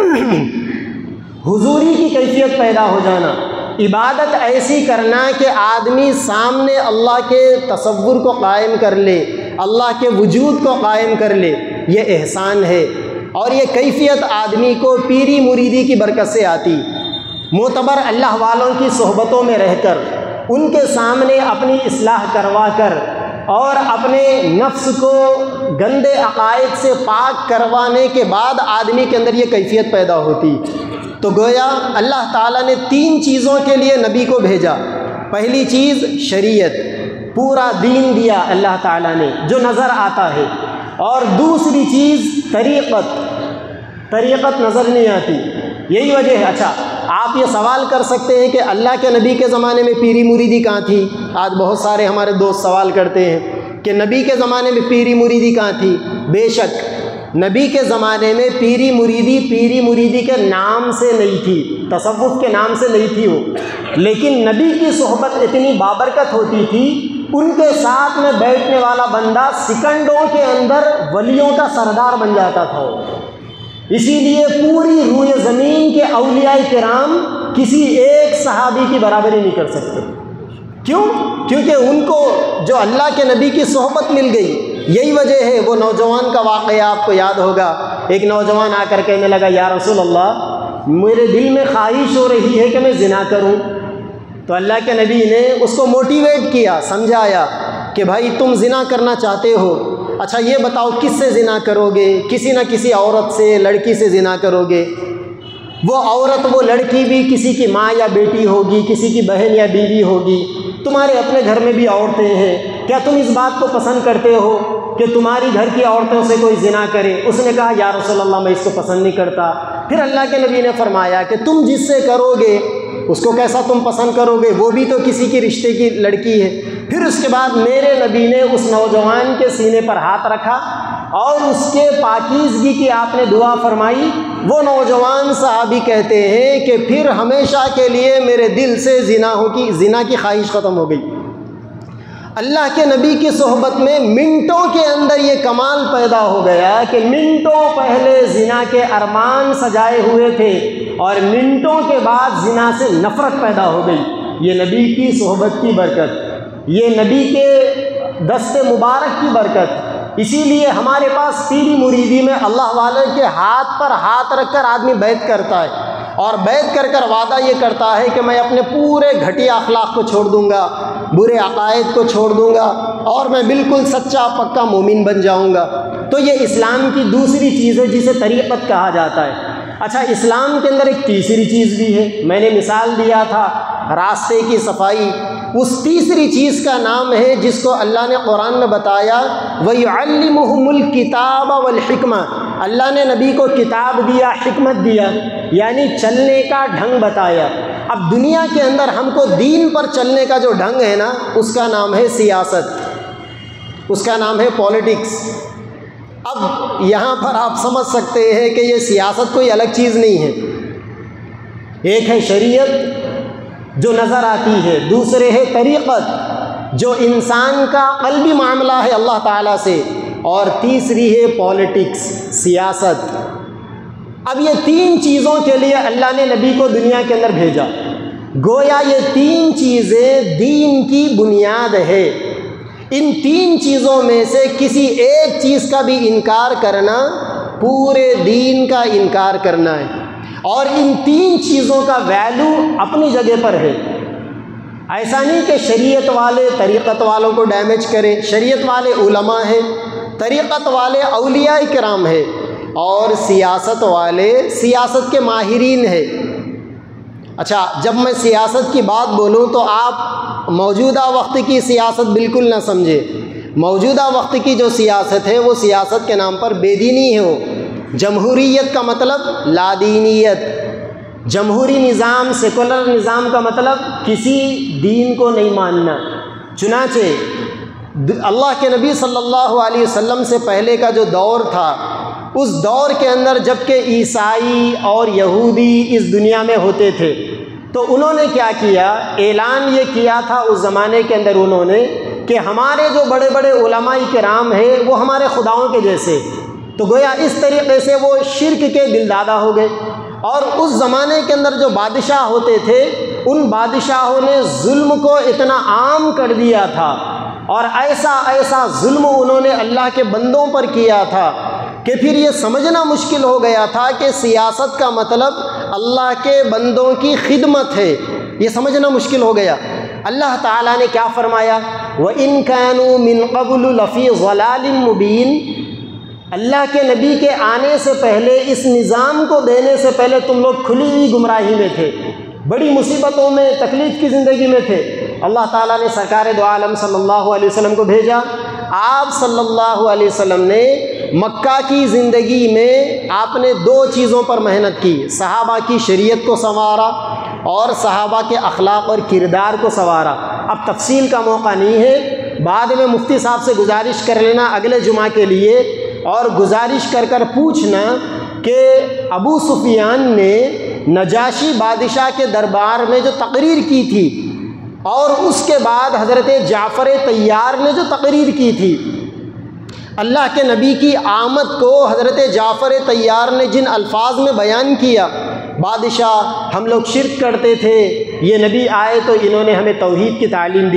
حضوری کی کیفیت پیدا ہو جانا, عبادت ایسی کرنا کہ آدمی سامنے اللہ کے تصور کو قائم کر لے, اللہ کے وجود کو قائم کر لے, یہ احسان ہے. اور یہ کیفیت آدمی کو پیری مریدی کی برکت سے آتی. معتبر اللہ والوں کی صحبتوں میں رہ کر, ان کے سامنے اپنی اصلاح کروا کر اور اپنے نفس کو گندے عقائد سے پاک کروانے کے بعد آدمی کے اندر یہ کیفیت پیدا ہوتی. تو گویا اللہ تعالیٰ نے 3 چیزوں کے لیے نبی کو بھیجا. پہلی چیز شریعت, پورا دین دیا اللہ تعالیٰ نے جو نظر آتا ہے. اور دوسری چیز طریقت, طریقت نظر نہیں آتی. یہی وجہ ہے. اچھا, آپ یہ سوال کر سکتے ہیں کہ اللہ کے نبی کے زمانے میں پیری مریدی کہاں تھی؟ آج بہت سارے ہمارے دوست سوال کرتے ہیں کہ نبی کے زمانے میں پیری مریدی کہاں تھی؟ بے شک نبی کے زمانے میں پیری مریدی کے نام سے نہیں تھی, تصوف کے نام سے نہیں تھی وہ, لیکن نبی کی صحبت اتنی بابرکت ہوتی تھی, ان کے ساتھ میں بیٹھنے والا بندہ سیکنڈوں کے اندر ولیوں کا سردار بن جاتا تھا. اسی لیے پوری روئے زمین کے اولیاء کرام کسی ایک صحابی کی برابری نہیں کر سکتے. کیوں؟ کیونکہ ان کو جو اللہ کے نبی کی صحبت مل گئی, یہی وجہ ہے وہ نوجوان کا واقعہ آپ کو یاد ہوگا، ایک نوجوان آ کر کہنے لگا یا رسول اللہ میرے دل میں خواہش ہو رہی ہے کہ میں زنا کروں۔ تو اللہ کے نبی نے اس کو موٹیویٹ کیا، سمجھایا کہ بھائی تم زنا کرنا چاہتے ہو، اچھا یہ بتاؤ کس سے زنا کرو گے؟ کسی نہ کسی عورت سے، لڑکی سے زنا کرو گے۔ وہ عورت، وہ لڑکی بھی کسی کی ماں یا بیٹی ہوگی، کسی کی بہن یا بیوی ہوگی، تمہارے اپنے گھر میں بھی عورتیں ہیں، کیا تم اس بات کو پسند کرتے ہو کہ تمہاری گھر کی عورتوں سے کوئی زنا کرے؟ اس نے کہا یا رسول اللہ میں اس کو پسند نہیں کرتا۔ پھر اللہ کے نبی نے فرمایا کہ تم جس سے کرو گے اس کو کیسا تم پسند کرو گے؟ وہ بھی تو کسی کی رشتے کی لڑکی ہے۔ پھر اس کے بعد میرے نبی نے اس نوجوان کے سینے پر ہاتھ رکھا اور اس کے پاکیزگی کی آپ نے دعا فرمائی۔ وہ نوجوان صحابی کہتے ہیں کہ پھر ہمیشہ کے لیے میرے دل سے زنا کی خواہش ختم ہو گئی۔ اللہ کے نبی کی صحبت میں منٹوں کے اندر یہ کمال پیدا ہو گیا کہ منٹوں پہلے زنا کے ارمان سجائے ہوئے تھے اور منٹوں کے بعد زنا سے نفرت پیدا ہو گئی۔ یہ نبی کی صحبت کی برکت، یہ نبی کے دست مبارک کی برکت۔ اسی لیے ہمارے پاس پیری مریدی میں اللہ والے کے ہاتھ پر ہاتھ رکھ کر آدمی بیعت کرتا ہے اور بیعت کر کر وعدہ یہ کرتا ہے کہ میں اپنے پورے گھٹیا اخلاق کو چھوڑ دوں گا، برے عقائد کو چھوڑ دوں گا اور میں بالکل سچا پکا مومن بن جاؤں گا۔ تو یہ اسلام کی دوسری چیز ہے جسے طریقت کہا جاتا ہے۔ اچھا، اسلام کے اندر ایک تیسری چیز بھی ہے، میں نے مثال دیا تھا راستے کی صفائی۔ اس تیسری چیز کا نام ہے جس کو اللہ نے قرآن میں بتایا وَيُعَلِّمُهُمُ الْكِتَابَ وَالْحِكْمَةَ۔ اللہ نے نبی کو کتاب دیا، حکمت دیا، یعنی چلنے کا ڈھنگ بتایا۔ اب دنیا کے اندر ہم کو دین پر چلنے کا جو ڈھنگ ہے نا، اس کا نام ہے سیاست، اس کا نام ہے پولیٹکس۔ اب یہاں پر آپ سمجھ سکتے ہیں کہ یہ سیاست کوئی الگ چیز نہیں ہے۔ ایک ہے شریعت جو نظر آتی ہے، دوسرے ہے طریقت جو انسان کا قلبی معاملہ ہے اللہ تعالیٰ سے، اور تیسری ہے پولیٹکس، سیاست۔ اب یہ تین چیزوں کے لیے اللہ نے نبی کو دنیا کے اندر بھیجا، گویا یہ تین چیزیں دین کی بنیاد ہے۔ ان تین چیزوں میں سے کسی ایک چیز کا بھی انکار کرنا پورے دین کا انکار کرنا ہے، اور ان تین چیزوں کا ویلیو اپنی جگہ پر ہے۔ ایسا نہیں کہ شریعت والے طریقت والوں کو ڈیمیج کریں، شریعت والے علماء ہیں، طریقت والے اولیاء کرام ہیں، اور سیاست والے سیاست کے ماہرین ہیں۔ اچھا، جب میں سیاست کی بات بولوں تو آپ موجودہ وقت کی سیاست بالکل نہ سمجھیں۔ موجودہ وقت کی جو سیاست ہے وہ سیاست کے نام پر بے دینی ہے۔ وہ جمہوریت کا مطلب لادینیت، جمہوری نظام، سیکولر نظام کا مطلب کسی دین کو نہیں ماننا۔ چنانچہ اللہ کے نبی صلی اللہ علیہ وسلم سے پہلے کا جو دور تھا، اس دور کے اندر جب کہ عیسائی اور یہودی اس دنیا میں ہوتے تھے، تو انہوں نے کیا کیا؟ اعلان یہ کیا تھا اس زمانے کے اندر انہوں نے کہ ہمارے جو بڑے بڑے علماء کرام ہیں وہ ہمارے خداؤں کے جیسے۔ تو گویا اس طریقے سے وہ شرک کے دلدادہ ہو گئے۔ اور اس زمانے کے اندر جو بادشاہ ہوتے تھے، ان بادشاہوں نے ظلم کو اتنا عام کر دیا تھا، اور ایسا ظلم انہوں نے اللہ کے بندوں پر کیا تھا کہ پھر یہ سمجھنا مشکل ہو گیا تھا کہ سیاست کا مطلب اللہ کے بندوں کی خدمت ہے۔ یہ سمجھنا مشکل ہو گیا۔ اللہ تعالیٰ نے کیا فرمایا؟ وَإِن كَانُوا مِن قَبْلُ لَفِي ضَلَالٍ مُبِينٍ۔ اللہ کے نبی کے آنے سے پہلے، اس نظام کو دینے سے پہلے تم لوگ کھلی ہوئی گمراہی میں تھے، بڑی مصیبتوں میں، تکلیف کی زندگی میں تھے۔ اللہ تعالیٰ نے سرکار دو عالم صلی اللہ علیہ وسلم کو بھیجا۔ آپ صلی اللہ علیہ وسلم نے مکہ کی زندگی میں آپ نے دو چیزوں پر محنت کی، صحابہ کی شریعت کو سنوارا اور صحابہ کے اخلاق اور کردار کو سنوارا۔ اب تفصیل کا موقع نہیں ہے، بعد میں مفتی صاحب سے گزارش کر لینا اگلے جمعہ کے لیے، اور گزارش کر کر پوچھنا کہ ابو سفیان نے نجاشی بادشاہ کے دربار میں جو تقریر کی تھی، اور اس کے بعد حضرت جعفر طیار نے جو تقریر کی تھی، اللہ کے نبی کی آمد کو حضرت جعفر طیار نے جن الفاظ میں بیان کیا، بادشاہ ہم لوگ شرک کرتے تھے، یہ نبی آئے تو انہوں نے ہمیں توحید کی تعلیم دی،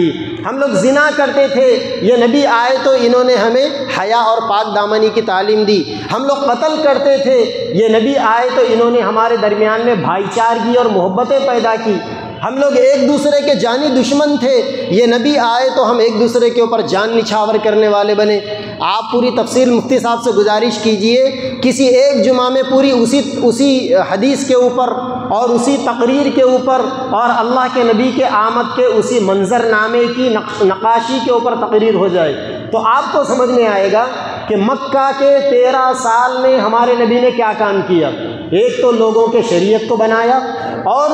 ہم لوگ زنا کرتے تھے، یہ نبی آئے تو انہوں نے ہمیں حیا اور پاک دامنی کی تعلیم دی۔ ہم لوگ قتل کرتے تھے، یہ نبی آئے تو انہوں نے ہمارے درمیان میں بھائی چارگی اور محبتیں پیدا کی۔ ہم لوگ ایک دوسرے کے جانی دشمن تھے، یہ نبی آئے تو ہم ایک دوسرے کے اوپر جان نچھاور کرنے والے بنے۔ آپ پوری تفصیل مفتی صاحب سے گزارش کیجئے، کسی ایک جمعہ میں پوری اسی حدیث کے اوپر اور اسی تقریر کے اوپر اور اللہ کے نبی کے آمد کے اسی منظر نامے کی نقاشی کے اوپر تقریر ہو جائے تو آپ کو سمجھ میں آئے گا کہ مکہ کے 13 سال میں ہمارے نبی نے کیا کام کیا۔ ایک تو لوگوں کے شریعت کو بنایا اور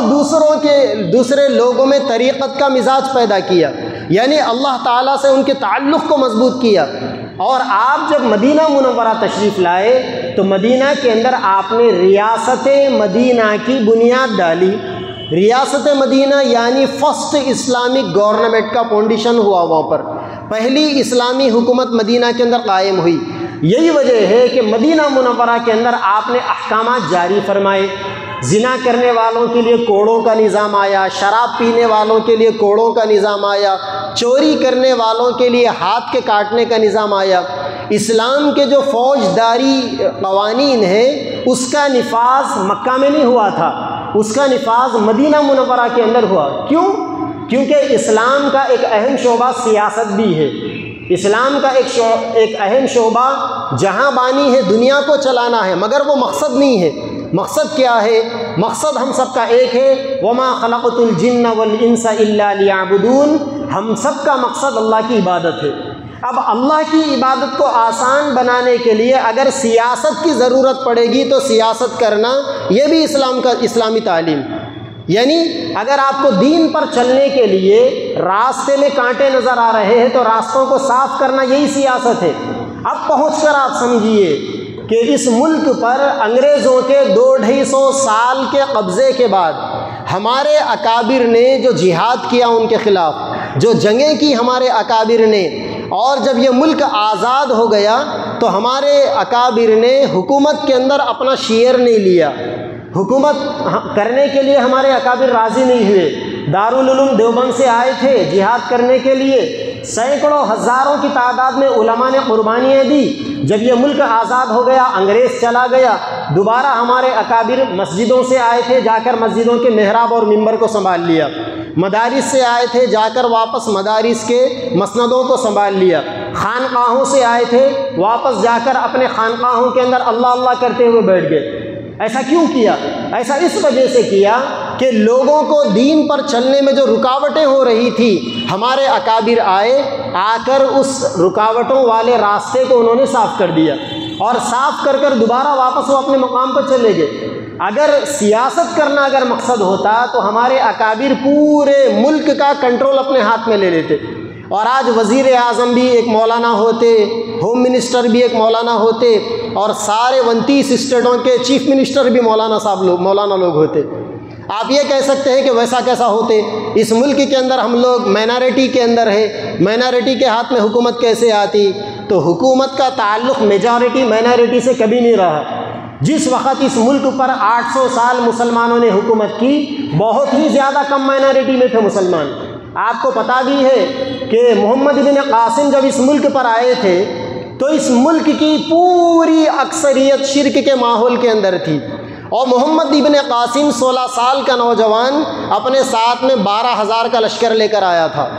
دوسرے لوگوں میں طریقت کا مزاج پیدا کیا، یعنی اللہ تعالیٰ سے ان کے تعلق کو مضبوط کیا۔ اور آپ جب مدینہ منورہ تشریف لائے تو مدینہ کے اندر آپ نے ریاست مدینہ کی بنیاد ڈالی۔ ریاست مدینہ یعنی فرسٹ اسلامک گورنمنٹ کا فاؤنڈیشن ہوا، وہاں پر پہلی اسلامی حکومت مدینہ کے اندر قائم ہوئی۔ یہی وجہ ہے کہ مدینہ منورہ کے اندر آپ نے احکامات جاری فرمائے۔ زنا کرنے والوں کے لیے کوڑوں کا نظام آیا، شراب پینے والوں کے لیے کوڑوں کا نظام آیا، چوری کرنے والوں کے لیے ہاتھ کے کاٹنے کا نظام آیا۔ اسلام کے جو فوجداری قوانین ہیں اس کا نفاذ مکہ میں نہیں ہوا تھا، اس کا نفاذ مدینہ منورہ کے اندر ہوا۔ کیوں؟ کیونکہ اسلام کا ایک اہم شعبہ سیاست بھی ہے۔ اسلام کا ایک اہم شعبہ جہاں بانی ہے، دنیا کو چلانا ہے، مگر وہ مقصد نہیں ہے۔ مقصد کیا ہے؟ مقصد ہم سب کا ایک ہے، وَمَا خَلَقْتُ الْجِنَّ وَالْإِنسَ إِلَّا لِيَعْبُدُونَ۔ ہم سب کا مقصد اللہ کی عبادت ہے۔ اب اللہ کی عبادت کو آسان بنانے کے لیے اگر سیاست کی ضرورت پڑے گی تو سیاست کرنا یہ بھی اسلامی تعلیم، یعنی اگر آپ کو دین پر چلنے کے لیے راستے میں کانٹے نظر آ رہے ہیں تو راستوں کو صاف کرنا یہی سیاست ہے۔ اب پہنچ کر آپ سمجھیے کہ اس ملک پر انگریزوں کے 200-250 سال کے قبضے کے بعد ہمارے اکابر نے جو جہاد کیا ان کے خلاف، جو جنگیں کی ہمارے اکابر نے، اور جب یہ ملک آزاد ہو گیا تو ہمارے اکابر نے حکومت کے اندر اپنا شیئر نہیں لیا۔ حکومت کرنے کے لیے ہمارے اکابر راضی نہیں ہوئے۔ دارالعلوم دیوبند سے آئے تھے جہاد کرنے کے لیے، سینکڑوں ہزاروں کی تعداد میں علماء نے قربانیاں دی۔ جب یہ ملک آزاد ہو گیا، انگریز چلا گیا، دوبارہ ہمارے اکابر مسجدوں سے آئے تھے، جا کر مسجدوں کے محراب اور منبر کو سنبھال لیا۔ مدارس سے آئے تھے، جا کر واپس مدارس کے مسندوں کو سنبھال لیا۔ خانقاہوں سے آئے تھے، واپس جا کر اپنے خانقاہوں کے اندر اللہ اللہ کرتے ہوئے بیٹھ گئے۔ ایسا کیوں کیا؟ ایسا اس وجہ سے کیا کہ لوگوں کو دین پر چلنے میں جو رکاوٹیں ہو رہی تھی، ہمارے اکابر آئے، آ کر اس رکاوٹوں والے راستے کو انہوں نے صاف کر دیا، اور صاف کر کر دوبارہ واپس وہ اپنے مقام پر چلے گئے۔ اگر سیاست کرنا اگر مقصد ہوتا تو ہمارے اکابر پورے ملک کا کنٹرول اپنے ہاتھ میں لے لیتے، اور آج وزیر اعظم بھی ایک مولانا ہوتے، ہوم منسٹر بھی ایک مولانا ہوتے، اور سارے 29 اسٹیٹوں کے چیف منسٹر بھی مولانا لوگ ہوتے۔ آپ یہ کہہ سکتے ہیں کہ ویسا کیسا ہوتے؟ اس ملک کے اندر ہم لوگ مائنارٹی کے اندر ہے، مائنارٹی کے ہاتھ میں حکومت کیسے آتی؟ تو حکومت کا تعلق میجارٹی مائنارٹی سے کبھی نہیں رہا۔ جس وقت اس ملک پر 800 سال مسلمانوں نے حکومت کی، بہت ہی زیادہ کم مائنارٹی میں تھے مسلمان۔ آپ کو پتہ بھی ہے کہ محمد بن قاسم جب اس ملک پر آئے تھے تو اس ملک کی پوری اکثریت شرک کے ماحول کے اندر تھی، اور محمد بن قاسم 16 سال کا نوجوان اپنے ساتھ میں 12,000 کا لشکر لے کر آیا تھا،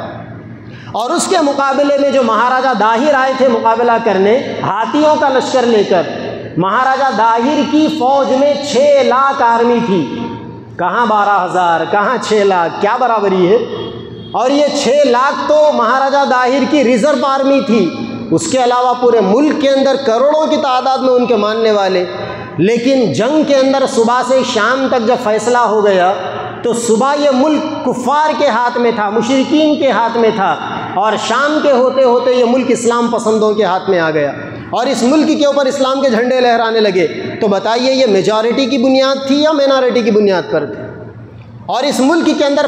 اور اس کے مقابلے میں جو مہاراجہ داہر آئے تھے مقابلہ کرنے ہاتھیوں کا لشکر لے کر، مہاراجہ داہر کی فوج میں 6 لاکھ آرمی تھی۔ کہاں 12,000، کہاں 6 لاکھ، کیا برابری ہے؟ اور یہ 6 لاکھ تو مہاراجہ داہر کی ریزرو آرمی تھی، اس کے علاوہ پورے ملک کے اندر کروڑوں کی تعداد میں ان کے ماننے والے۔ لیکن جنگ کے اندر صبح سے شام تک جب فیصلہ ہو گیا تو صبح یہ ملک کفار کے ہاتھ میں تھا، مشرکین کے ہاتھ میں تھا، اور شام کے ہوتے ہوتے یہ ملک اسلام پسندوں کے ہاتھ میں آ گیا، اور اس ملک کے اوپر اسلام کے جھنڈے لہرانے لگے۔ تو بتائیے یہ میجارٹی کی بنیاد تھی یا مائنارٹی کی بنیاد پر تھی؟ اور اس ملک کے اندر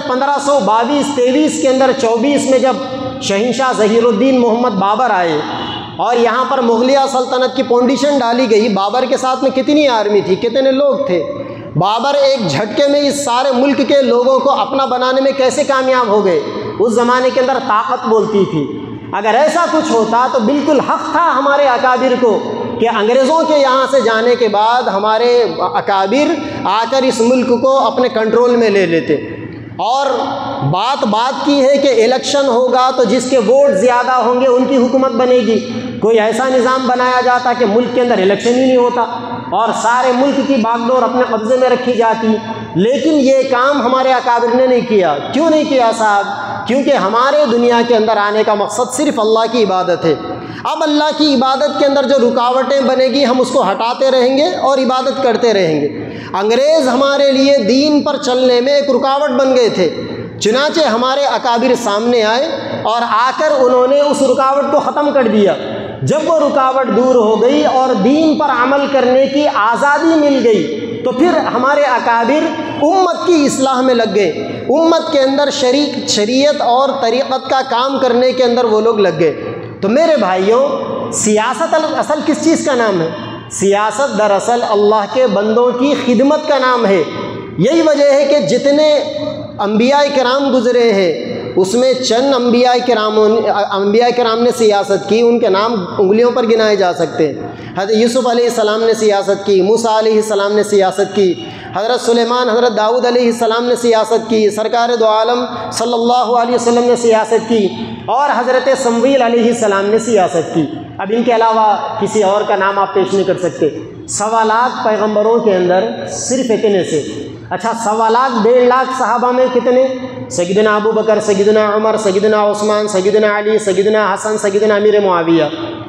1522-23 کے اندر 24 میں جب شہنشاہ ظہیر الدین محمد بابر آئے اور یہاں پر مغلیہ سلطنت کی فاؤنڈیشن ڈالی گئی، بابر کے ساتھ میں کتنی آرمی تھی، کتنے لوگ تھے؟ بابر ایک جھٹکے میں اس سارے ملک کے لوگوں کو اپنا بنانے میں کیسے کامیاب ہو گئے؟ اس زمانے کے اندر طاقت بولتی تھی۔ اگر ایسا کچھ ہوتا تو بالکل حق تھا ہمارے اکابر کو کہ انگریزوں کے یہاں سے جانے کے بعد ہمارے اکابر آ کر اس ملک کو اپنے کنٹرول میں لے لیتے۔ اور بات کی ہے کہ الیکشن ہوگا تو جس کے ووٹ زیادہ ہوں گے ان کی حکومت بنے گی۔ کوئی ایسا نظام بنایا جاتا کہ ملک کے اندر الیکشن ہی نہیں ہوتا اور سارے ملک کی باغ ڈور اپنے قبضے میں رکھی جاتی۔ لیکن یہ کام ہمارے اکابر نے نہیں کیا۔ کیوں نہیں کیا صاحب؟ کیونکہ ہمارے دنیا کے اندر آنے کا مقصد صرف اللہ کی عبادت ہے۔ اب اللہ کی عبادت کے اندر جو رکاوٹیں بنے گی ہم اس کو ہٹاتے رہیں گے اور عبادت کرتے رہیں گے۔ انگریز ہمارے لیے دین پر چلنے میں ایک رکاوٹ بن گئے تھے، چنانچہ ہمارے اکابر سامنے آئے اور آ کر انہوں نے اس رکاوٹ کو ختم کر دیا۔ جب وہ رکاوٹ دور ہو گئی اور دین پر عمل کرنے کی آزادی مل گئی تو پھر ہمارے اکابر امت کی اصلاح میں لگ گئے، امت کے اندر شریعت اور طریقت کا کام کرنے کے اندر وہ لوگ لگ گئے۔ تو میرے بھائیوں، سیاست اصل کس چیز کا نام ہے؟ سیاست دراصل اللہ کے بندوں کی خدمت کا نام ہے۔ یہی وجہ ہے کہ جتنے انبیاء کرام گزرے ہیں اس میں چند انبیاء کرام نے سیاست کی، ان کے نام انگلیوں پر گنائے جا سکتے ہیں۔ حضرت یوسف علیہ السلام نے سیاست کی، موسیٰ علیہ السلام نے سیاست کی، حضرت سلیمان، حضرت داؤد علیہ السلام نے سیاست کی، سرکار دو عالم صلی اللہ علیہ وسلم نے سیاست کی، اور حضرت سمویل علیہ السلام نے سیاست کی۔ اب ان کے علاوہ کسی اور کا نام آپ پیش نہیں کر سکتے۔ 1.25 لاکھ پیغمبروں کے اندر صرف اتنے سے، اچھا 1.25 لاکھ 1.5 لاکھ صحابہ میں کتنے؟ سیدنا ابو بکر، سیدنا عمر، سیدنا عثمان، سیدنا علی، سیدنا حسن، سیدنا امیر معاویہ،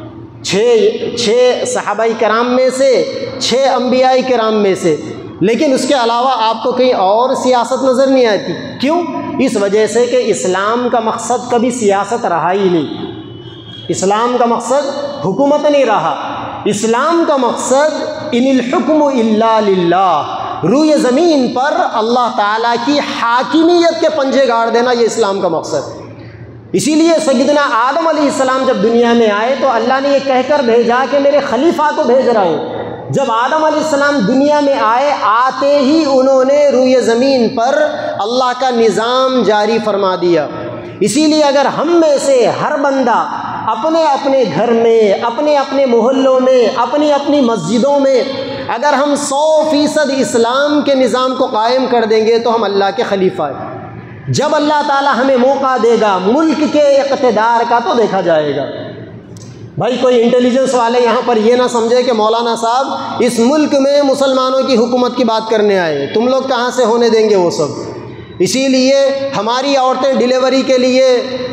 6 صحابہ کرام میں سے، 6 انبیاء کرام میں سے۔ لیکن اس کے علاوہ آپ کو کہیں اور سیاست نظر نہیں آتی۔ کیوں؟ اس وجہ سے کہ اسلام کا مقصد کبھی سیاست رہا ہی نہیں۔ اسلام کا مقصد حکومت نہیں رہا۔ اسلام کا مقصد ان الحکم الا للہ، روئے زمین پر اللہ تعالیٰ کی حاکمیت کے پنجے گاڑ دینا، یہ اسلام کا مقصد ہے۔ اسی لیے سیدنا آدم علیہ السلام جب دنیا میں آئے تو اللہ نے یہ کہہ کر بھیجا کہ میرے خلیفہ کو بھیج رہا ہوں۔ جب آدم علیہ السلام دنیا میں آئے، آتے ہی انہوں نے روئے زمین پر اللہ کا نظام جاری فرما دیا۔ اسی لیے اگر ہم میں سے ہر بندہ اپنے اپنے گھر میں، اپنے اپنے محلوں میں، اپنی اپنی مسجدوں میں اگر ہم 100% اسلام کے نظام کو قائم کر دیں گے تو ہم اللہ کے خلیفہ ہیں۔ جب اللہ تعالیٰ ہمیں موقع دے گا ملک کے اقتدار کا تو دیکھا جائے گا۔ بھائی کوئی انٹیلیجنس والے یہاں پر یہ نہ سمجھے کہ مولانا صاحب اس ملک میں مسلمانوں کی حکومت کی بات کرنے آئے، تم لوگ کہاں سے ہونے دیں گے وہ سب۔ اسی لیے ہماری عورتیں ڈیلیوری کے لیے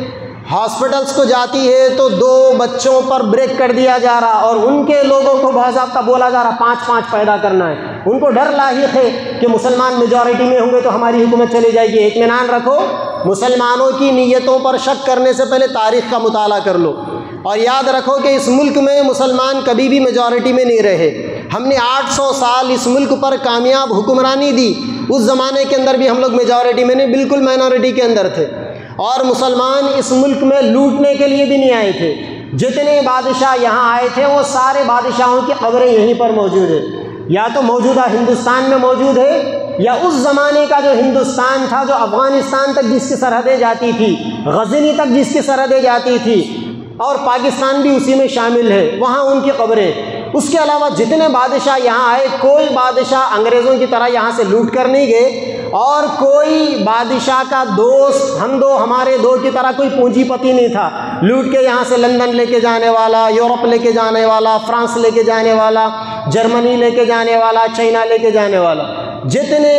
ہاسپٹلس کو جاتی ہے تو 2 بچوں پر بریک کر دیا جا رہا، اور ان کے لوگوں کو باضابطہ بولا جا رہا 5 پیدا کرنا ہے۔ ان کو ڈر لاحق ہے کہ مسلمان میجورٹی میں ہوں گے تو ہماری حکومت چلی جائے گی۔ اطمینان رکھو، مسلمانوں کی نیتوں پر شک کرنے سے پہلے تاریخ کا مطالعہ کر لو، اور یاد رکھو کہ اس ملک میں مسلمان کبھی بھی میجورٹی میں نہیں رہے۔ ہم نے 800 سال اس ملک پر کامیاب حکمرانی دی، اس زمانے کے اندر بھی ہم لوگ میجورٹی میں نہیں، بالکل مائنورٹی کے اندر تھے، اور مسلمان اس ملک میں لوٹنے کے لیے بھی نہیں آئے تھے۔ جتنے بادشاہ یہاں آئے تھے وہ سارے بادشاہوں کی قبریں یہیں پر موجود ہیں، یا تو موجودہ ہندوستان میں موجود ہے، یا اس زمانے کا جو ہندوستان تھا، جو افغانستان تک جس کی سرحدیں جاتی تھی، غزنی تک جس کی سرحدیں جاتی تھی، اور پاکستان بھی اسی میں شامل ہے، وہاں ان کی قبریں۔ اس کے علاوہ جتنے بادشاہ یہاں آئے، کوئی بادشاہ انگریزوں کی طرح یہاں سے لوٹ کر نہیں گئے، اور کوئی بادشاہ کا دوست ہمارے دو کی طرح کوئی پونجی پتی نہیں تھا، لوٹ کے یہاں سے لندن لے کے جانے والا، یورپ لے کے جانے والا، فرانس لے کے جانے والا، جرمنی لے کے جانے والا، چائنا لے کے جانے والا۔ جتنے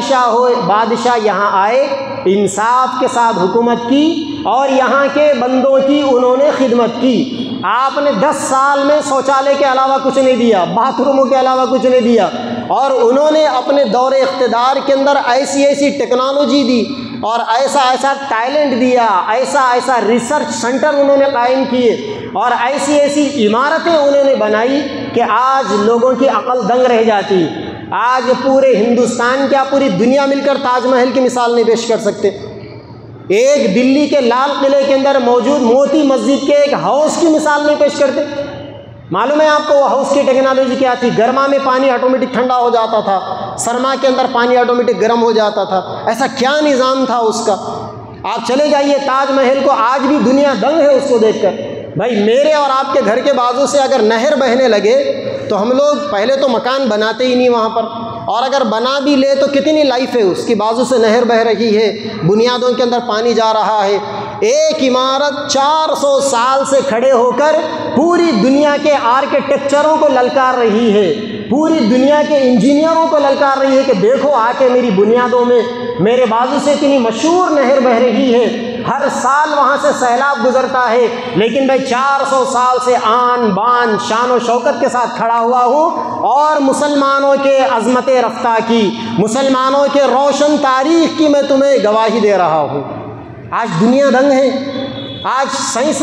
بادشاہ یہاں آئے، انصاف کے ساتھ حکومت کی اور یہاں کے بندوں کی انہوں نے خدمت کی۔ آپ نے 10 سال میں شوچالے کے علاوہ کچھ نہیں دیا، باتھ روموں کے علاوہ کچھ نہیں دیا، اور انہوں نے اپنے دور اقتدار کے اندر ایسی ٹیکنالوجی دی، اور ایسا ٹیلنٹ دیا، ایسا ریسرچ سینٹر انہوں نے قائم کیے، اور ایسی عمارتیں انہوں نے بنائی کہ آج لوگوں کی عقل دنگ رہ جاتی۔ آج پورے ہندوستان کیا پوری دنیا مل کر تاج محل کی مثال نہیں پیش کر سکتے۔ ایک دلی کے لال قلعے کے اندر موجود موتی مسجد کے ایک ہاؤس کی مثال نہیں پیش کرتے۔ معلوم ہے آپ کو وہ ہاؤس کی ٹیکنالوجی کیا تھی؟ گرما میں پانی آٹومیٹک ٹھنڈا ہو جاتا تھا، سرما کے اندر پانی آٹومیٹک گرم ہو جاتا تھا۔ ایسا کیا نظام تھا اس کا؟ آپ چلے جائیے تاج محل کو، آج بھی دنیا دنگ ہے اس کو دیکھ کر۔ بھائی میرے اور آپ کے گھر کے بازو سے اگر نہر بہنے لگے تو ہم لوگ پہلے تو مکان بناتے ہی نہیں وہاں پر، اور اگر بنا بھی لے تو کتنی لائف ہے اس کی، بازو سے نہر بہہ رہی ہے، بنیادوں کے اندر پانی جا رہا ہے۔ ایک عمارت 400 سال سے کھڑے ہو کر پوری دنیا کے آرکیٹیکچروں کو للکار رہی ہے، پوری دنیا کے انجینئروں کو للکار رہی ہے کہ دیکھو آ کے میری بنیادوں میں میرے بازو سے اتنی مشہور نہر بہہ رہی ہے، ہر سال وہاں سے سیلاب گزرتا ہے، لیکن میں 400 سال سے آن بان شان و شوکت کے ساتھ کھڑا ہوا ہوں اور مسلمانوں کے عظمت رفتہ کی، مسلمانوں کے روشن تاریخ کی میں تمہیں گواہی دے رہا ہوں۔ آج دنیا دنگ ہے، آج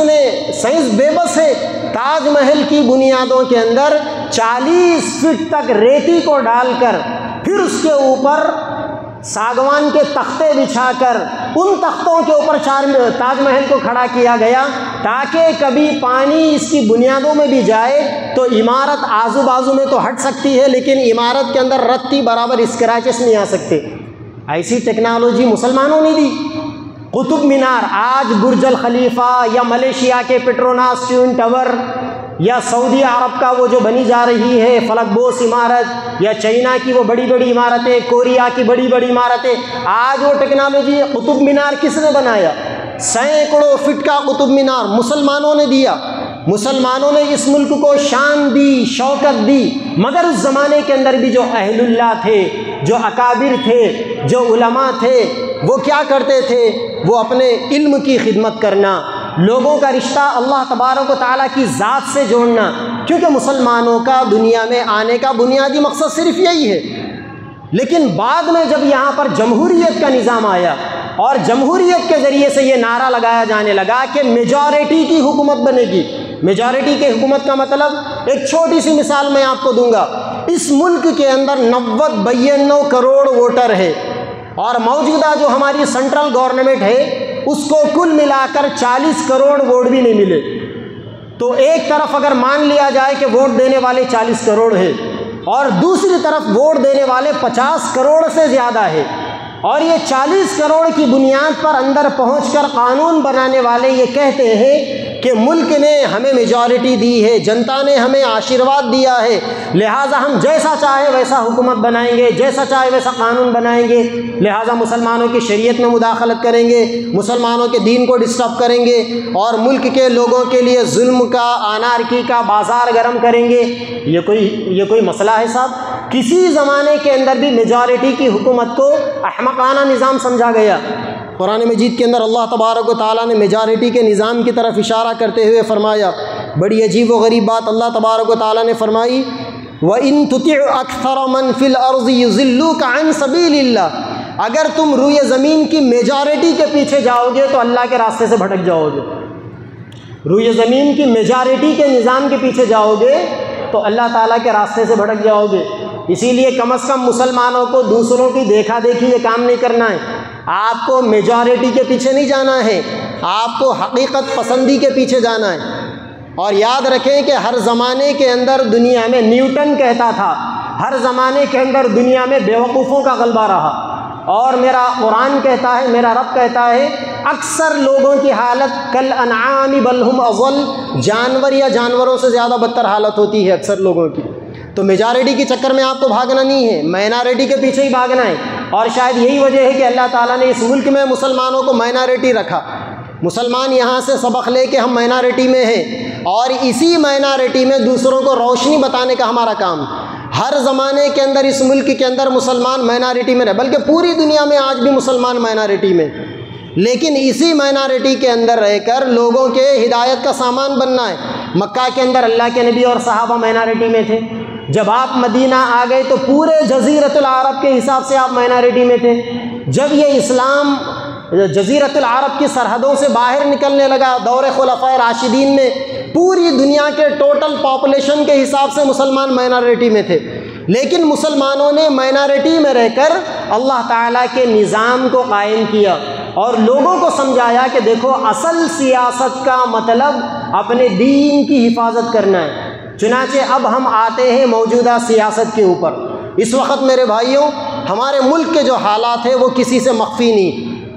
سائنس بے بس ہے۔ تاج محل کی بنیادوں کے اندر 40 فٹ تک ریتی کو ڈال کر پھر اس کے اوپر ساگوان کے تختے بچھا کر ان تختوں کے اوپر تاج محل کو کھڑا کیا گیا تاکہ کبھی پانی اس کی بنیادوں میں بھی جائے تو عمارت آزو بازو میں تو ہٹ سکتی ہے، لیکن عمارت کے اندر رتی برابر اسکریچز نہیں آ سکتے۔ ایسی ٹیکنالوجی مسلمانوں نے دی۔ قطب مینار، آج برج الخلیفہ یا ملیشیا کے پیٹروناس ٹوین ٹاور یا سعودی عرب کا وہ جو بنی جا رہی ہے فلک بوس عمارت، یا چائنا کی وہ بڑی بڑی عمارتیں، کوریا کی بڑی بڑی عمارتیں، آج وہ ٹیکنالوجی۔ قطب مینار کس نے بنایا؟ سینکڑوں فٹ کا قطب مینار مسلمانوں نے دیا۔ مسلمانوں نے اس ملک کو شان دی، شوکت دی، مگر اس زمانے کے اندر بھی جو اہل اللہ تھے، جو اکابر تھے، جو علماء تھے، وہ کیا کرتے تھے؟ وہ اپنے علم کی خدمت کرنا، لوگوں کا رشتہ اللہ تبارک و تعالیٰ کی ذات سے جوڑنا، کیونکہ مسلمانوں کا دنیا میں آنے کا بنیادی مقصد صرف یہی ہے۔ لیکن بعد میں جب یہاں پر جمہوریت کا نظام آیا اور جمہوریت کے ذریعے سے یہ نعرہ لگایا جانے لگا کہ میجارٹی کی حکومت بنے گی۔ میجارٹی کی حکومت کا مطلب ایک چھوٹی سی مثال میں آپ کو دوں گا۔ اس ملک کے اندر 92 کروڑ ووٹر ہے، اور موجودہ جو ہماری سینٹرل گورنمنٹ ہے اس کو کل ملا کر 40 کروڑ ووٹ بھی نہیں ملے۔ تو ایک طرف اگر مان لیا جائے کہ ووٹ دینے والے 40 کروڑ ہے اور دوسری طرف ووٹ دینے والے 50 کروڑ سے زیادہ ہے، اور یہ 40 کروڑ کی بنیاد پر اندر پہنچ کر قانون بنانے والے یہ کہتے ہیں کہ ملک نے ہمیں میجارٹی دی ہے، جنتا نے ہمیں آشیرواد دیا ہے، لہٰذا ہم جیسا چاہے ویسا حکومت بنائیں گے، جیسا چاہے ویسا قانون بنائیں گے، لہٰذا مسلمانوں کی شریعت میں مداخلت کریں گے، مسلمانوں کے دین کو ڈسٹرب کریں گے، اور ملک کے لوگوں کے لیے ظلم کا، انارکی کا بازار گرم کریں گے۔ یہ کوئی مسئلہ ہے صاحب؟ کسی زمانے کے اندر بھی میجارٹی کی حکومت کو احمقانہ نظام سمجھا گیا۔ قرآن مجید کے اندر اللہ تبارک و تعالیٰ نے میجارٹی کے نظام کی طرف اشارہ کرتے ہوئے فرمایا، بڑی عجیب و غریب بات اللہ تبارک و تعالیٰ نے فرمائی، وَإِن تُطِعْ أَكْثَرَ مَنْ فِي الْأَرْضِ يُضِلُّوكَ عَنْ سَبِيلِ اللَّهِ، اگر تم روئے زمین کی میجارٹی کے پیچھے جاؤ گے تو اللہ کے راستے سے بھٹک جاؤ گے۔ روئے زمین کی میجارٹی کے نظام کے پیچھے جاؤ گے تو اللہ تعالیٰ کے راستے سے بھٹک جاؤ گے۔ اسی لیے کم از کم مسلمانوں کو دوسروں کی دیکھا دیکھی یہ کام نہیں کرنا ہے، آپ کو میجارٹی کے پیچھے نہیں جانا ہے، آپ کو حقیقت پسندی کے پیچھے جانا ہے۔ اور یاد رکھیں کہ ہر زمانے کے اندر دنیا میں نیوٹن کہتا تھا، ہر زمانے کے اندر دنیا میں بیوقوفوں کا غلبہ رہا، اور میرا قرآن کہتا ہے، میرا رب کہتا ہے، اکثر لوگوں کی حالت کل انعام بل ہم اضل، جانور یا جانوروں سے زیادہ بدتر حالت ہوتی ہے اکثر لوگوں کی۔ تو میجارٹی کے چکر میں آپ کو بھاگنا نہیں ہے، مائنارٹی کے پیچھے ہی بھاگنا ہے۔ اور شاید یہی وجہ ہے کہ اللہ تعالیٰ نے اس ملک میں مسلمانوں کو مائنارٹی رکھا۔ مسلمان یہاں سے سبق لے کے ہم مائنارٹی میں ہیں، اور اسی مائنارٹی میں دوسروں کو روشنی بتانے کا ہمارا کام۔ ہر زمانے کے اندر اس ملک کے اندر مسلمان مائنارٹی میں رہے، بلکہ پوری دنیا میں آج بھی مسلمان مائنارٹی میں، لیکن اسی مائنارٹی کے اندر رہ کر لوگوں کے ہدایت کا سامان بننا ہے۔ مکہ کے اندر اللہ کے نبی اور صحابہ مائنارٹی میں تھے، جب آپ مدینہ آ گئے تو پورے جزیرۃ العرب کے حساب سے آپ مائنارٹی میں تھے۔ جب یہ اسلام جزیرۃ العرب کی سرحدوں سے باہر نکلنے لگا دور خلفائے راشدین میں، پوری دنیا کے ٹوٹل پاپولیشن کے حساب سے مسلمان مائنارٹی میں تھے، لیکن مسلمانوں نے مائنارٹی میں رہ کر اللہ تعالیٰ کے نظام کو قائم کیا اور لوگوں کو سمجھایا کہ دیکھو اصل سیاست کا مطلب اپنے دین کی حفاظت کرنا ہے۔ چنانچہ اب ہم آتے ہیں موجودہ سیاست کے اوپر۔ اس وقت میرے بھائیوں، ہمارے ملک کے جو حالات ہیں وہ کسی سے مخفی نہیں۔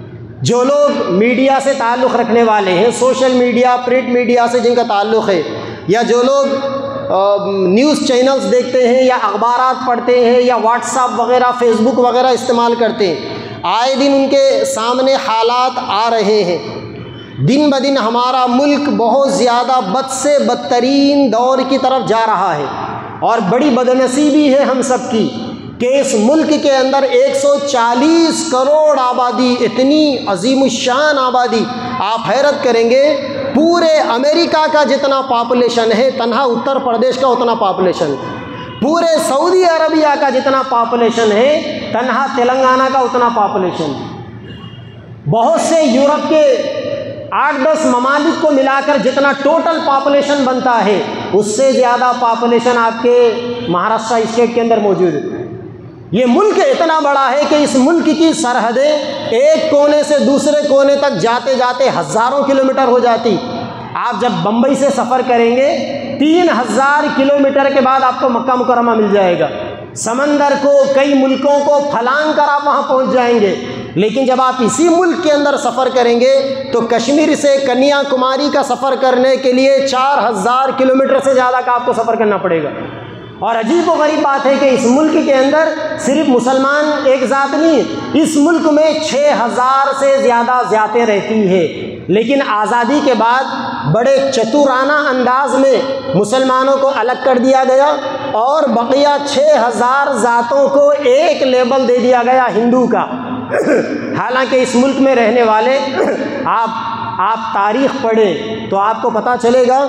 جو لوگ میڈیا سے تعلق رکھنے والے ہیں، سوشل میڈیا، پرنٹ میڈیا سے جن کا تعلق ہے، یا جو لوگ نیوز چینلز دیکھتے ہیں یا اخبارات پڑھتے ہیں یا واٹس ایپ وغیرہ، فیس بک وغیرہ استعمال کرتے ہیں، آئے دن ان کے سامنے حالات آ رہے ہیں۔ دن بدن ہمارا ملک بہت زیادہ بد سے بدترین دور کی طرف جا رہا ہے، اور بڑی بدنصیبی ہے ہم سب کی کہ اس ملک کے اندر 140 کروڑ آبادی، اتنی عظیم الشان آبادی، آپ حیرت کریں گے، پورے امریکہ کا جتنا پاپولیشن ہے تنہا اتر پردیش کا اتنا پاپولیشن، پورے سعودی عربیہ کا جتنا پاپولیشن ہے تنہا تلنگانہ کا اتنا پاپولیشن، بہت سے یورپ کے 8-10 ممالک کو ملا کر جتنا ٹوٹل پاپولیشن بنتا ہے اس سے زیادہ پاپولیشن آپ کے مہاراشٹر اسٹیٹ کے اندر موجود ہے۔ یہ ملک اتنا بڑا ہے کہ اس ملک کی سرحدیں ایک کونے سے دوسرے کونے تک جاتے جاتے ہزاروں کلومیٹر ہو جاتی۔ آپ جب بمبئی سے سفر کریں گے 3000 کلومیٹر کے بعد آپ کو مکہ مکرمہ مل جائے گا، سمندر کو، کئی ملکوں کو پھلانگ کر آپ وہاں پہنچ جائیں گے۔ لیکن جب آپ اسی ملک کے اندر سفر کریں گے تو کشمیر سے کنیا کماری کا سفر کرنے کے لیے 4000 کلومیٹر سے زیادہ کا آپ کو سفر کرنا پڑے گا۔ اور عجیب و غریب بات ہے کہ اس ملک کے اندر صرف مسلمان ایک ذات نہیں، اس ملک میں 6000 سے زیادہ ذاتیں رہتی ہیں، لیکن آزادی کے بعد بڑے چتورانہ انداز میں مسلمانوں کو الگ کر دیا گیا اور بقیہ 6000 ذاتوں کو ایک لیبل دے دیا گیا ہندو کا۔ حالانکہ اس ملک میں رہنے والے، آپ تاریخ پڑھیں تو آپ کو پتہ چلے گا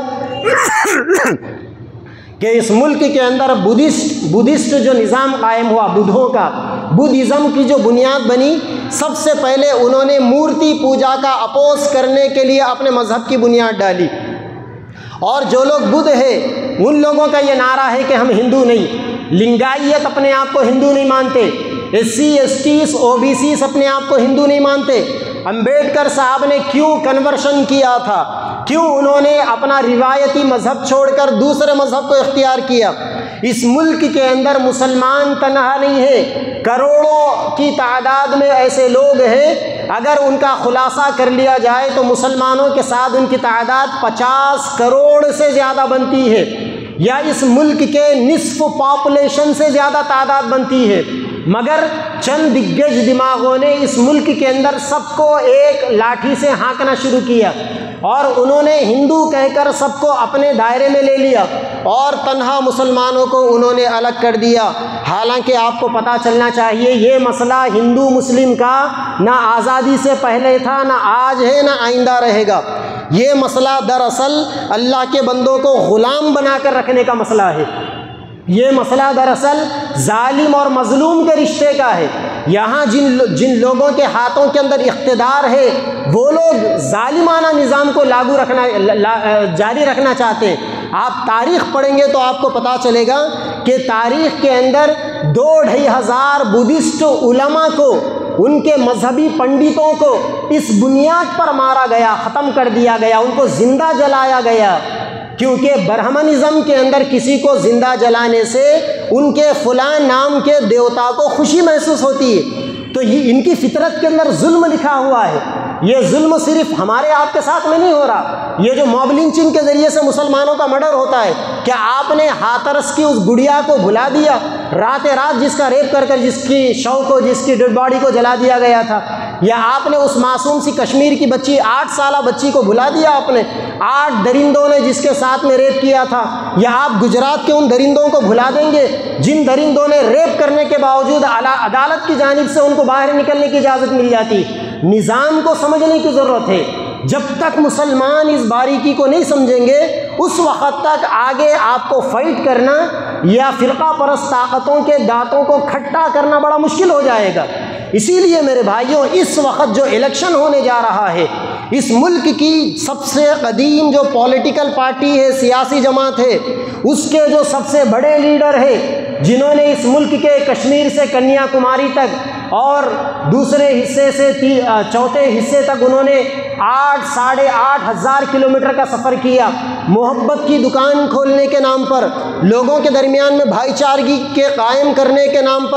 کہ اس ملک کے اندر بدھسٹ جو نظام قائم ہوا، بدھوں کا، بدھزم کی جو بنیاد بنی، سب سے پہلے انہوں نے مورتی پوجا کا اپوز کرنے کے لیے اپنے مذہب کی بنیاد ڈالی، اور جو لوگ بدھ ہیں ان لوگوں کا یہ نعرہ ہے کہ ہم ہندو نہیں، لنگائیت اپنے آپ کو ہندو نہیں مانتے، SC STs OBCs اپنے آپ کو ہندو نہیں مانتے۔ امبیڈکر صاحب نے کیوں کنورشن کیا تھا، کیوں انہوں نے اپنا روایتی مذہب چھوڑ کر دوسرے مذہب کو اختیار کیا؟ اس ملک کے اندر مسلمان تنہا نہیں ہے، کروڑوں کی تعداد میں ایسے لوگ ہیں، اگر ان کا خلاصہ کر لیا جائے تو مسلمانوں کے ساتھ ان کی تعداد 50 کروڑ سے زیادہ بنتی ہے، یا اس ملک کے نصف پاپولیشن سے زیادہ تعداد بنتی ہے، مگر چند دگج دماغوں نے اس ملک کے اندر سب کو ایک لاٹھی سے ہانکنا شروع کیا، اور انہوں نے ہندو کہہ کر سب کو اپنے دائرے میں لے لیا اور تنہا مسلمانوں کو انہوں نے الگ کر دیا۔ حالانکہ آپ کو پتہ چلنا چاہیے یہ مسئلہ ہندو مسلم کا نہ آزادی سے پہلے تھا، نہ آج ہے، نہ آئندہ رہے گا۔ یہ مسئلہ دراصل اللہ کے بندوں کو غلام بنا کر رکھنے کا مسئلہ ہے۔ یہ مسئلہ دراصل ظالم اور مظلوم کے رشتے کا ہے۔ یہاں جن لوگوں کے ہاتھوں کے اندر اقتدار ہے وہ لوگ ظالمانہ نظام کو جاری رکھنا چاہتے ہیں۔ آپ تاریخ پڑھیں گے تو آپ کو پتہ چلے گا کہ تاریخ کے اندر 2-2.5 بدھسٹ علماء کو، ان کے مذہبی پنڈتوں کو اس بنیاد پر مارا گیا، ختم کر دیا گیا، ان کو زندہ جلایا گیا، کیونکہ برہمنزم کے اندر کسی کو زندہ جلانے سے ان کے فلاں نام کے دیوتا کو خوشی محسوس ہوتی ہے۔ تو یہ ان کی فطرت کے اندر ظلم لکھا ہوا ہے۔ یہ ظلم صرف ہمارے آپ کے ساتھ میں نہیں ہو رہا، یہ جو موب لنچنگ کے ذریعے سے مسلمانوں کا مرڈر ہوتا ہے، کیا آپ نے ہاتھرس کی اس گڑیا کو بھلا دیا، رات جس کا ریپ کر جس کی شو کو، جس کی ڈیڈ باڈی کو جلا دیا گیا تھا؟ یا آپ نے اس معصوم سی کشمیر کی بچی، 8 سالہ بچی کو بھلا دیا آپ نے؟ 8 درندوں نے جس کے ساتھ میں ریپ کیا تھا؟ یا آپ گجرات کے ان درندوں کو بھلا دیں گے جن درندوں نے ریپ کرنے کے باوجود عدالت کی جانب سے ان کو باہر نکلنے کی اجازت مل جاتی؟ نظام کو سمجھنے کی ضرورت ہے۔ جب تک مسلمان اس باریکی کو نہیں سمجھیں گے اس وقت تک آگے آپ کو فائٹ کرنا یا فرقہ پرست طاقتوں کے دانتوں کو کھٹا کرنا بڑا مشکل ہو جائے گا۔ اسی لیے میرے بھائیوں، اس وقت جو الیکشن ہونے جا رہا ہے، اس ملک کی سب سے قدیم جو پولیٹیکل پارٹی ہے، سیاسی جماعت ہے، اس کے جو سب سے بڑے لیڈر ہیں، جنہوں نے اس ملک کے کشمیر سے کنیا کماری تک اور دوسرے حصے سے چوتھے حصے تک انہوں نے 8-8.5 ہزار کلومیٹر کا سفر کیا، محبت کی دکان کھولنے کے نام پر، لوگوں کے درمیان میں بھائی چارگی کے قائم کرنے کے نام پر،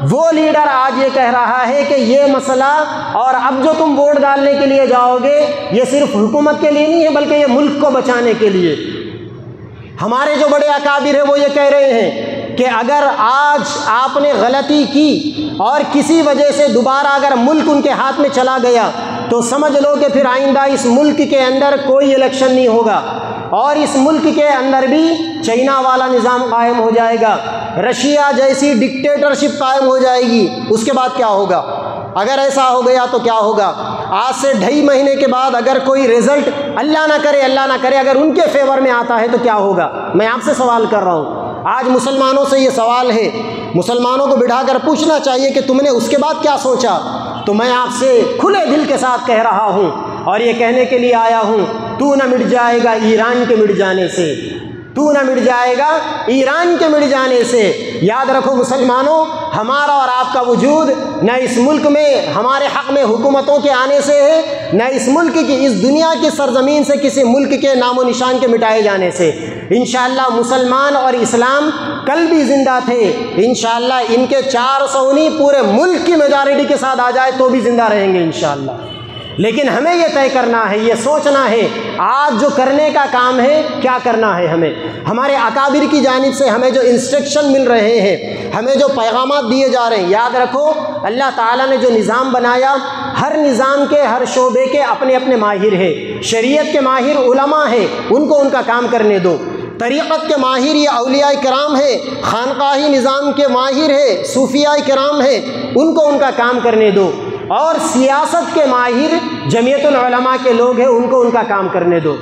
وہ لیڈر آج یہ کہہ رہا ہے کہ یہ مسئلہ اور اب جو تم ووٹ ڈالنے کے لیے جاؤ گے یہ صرف حکومت کے لیے نہیں ہے بلکہ یہ ملک کو بچانے کے لیے۔ ہمارے جو بڑے اکابر ہیں وہ یہ کہہ رہے ہیں کہ اگر آج آپ نے غلطی کی اور کسی وجہ سے دوبارہ اگر ملک ان کے ہاتھ میں چلا گیا تو سمجھ لو کہ پھر آئندہ اس ملک کے اندر کوئی الیکشن نہیں ہوگا، اور اس ملک کے اندر بھی چائنا والا نظام قائم ہو جائے گا، رشیا جیسی ڈکٹیٹرشپ قائم ہو جائے گی۔ اس کے بعد کیا ہوگا؟ اگر ایسا ہو گیا تو کیا ہوگا؟ آج سے 2.5 مہینے کے بعد اگر کوئی رزلٹ اللہ نہ کرے اگر ان کے فیور میں آتا ہے تو کیا ہوگا؟ میں آپ سے سوال کر رہا ہوں، آج مسلمانوں سے یہ سوال ہے، مسلمانوں کو بٹھا کر پوچھنا چاہیے کہ تم نے اس کے بعد کیا سوچا؟ تو میں آپ سے کھلے دل کے ساتھ کہہ رہا ہوں اور یہ کہنے کے لیے آیا ہوں، تو نہ مٹ جائے گا ایران کے مٹ جانے سے، تو نہ مٹ جائے گا ایران کے مٹ جانے سے۔ یاد رکھو مسلمانوں، ہمارا اور آپ کا وجود نہ اس ملک میں ہمارے حق میں حکومتوں کے آنے سے ہے، نہ اس ملک کی، اس دنیا کی سرزمین سے کسی ملک کے نام و نشان کے مٹائے جانے سے۔ انشاءاللہ مسلمان اور اسلام کل بھی زندہ تھے، انشاءاللہ ان کے 400 نہیں پورے ملک کی میجارٹی کے ساتھ آ جائے تو بھی زندہ رہیں گے انشاءاللہ۔ لیکن ہمیں یہ طے کرنا ہے، یہ سوچنا ہے آج جو کرنے کا کام ہے کیا کرنا ہے ہمیں۔ ہمارے اکابر کی جانب سے ہمیں جو انسٹرکشن مل رہے ہیں، ہمیں جو پیغامات دیے جا رہے ہیں، یاد رکھو اللہ تعالیٰ نے جو نظام بنایا، ہر نظام کے ہر شعبے کے اپنے اپنے ماہر ہیں۔ شریعت کے ماہر علماء ہیں، ان کو ان کا کام کرنے دو۔ طریقت کے ماہر یہ اولیاء کرام ہیں، خانقاہی نظام کے ماہر ہیں، صوفیاء کرام ہیں، ان کو ان کا کام کرنے دو۔ اور سیاست کے ماہر جمعیت العلماء کے لوگ ہیں، ان کو ان کا کام کرنے دو۔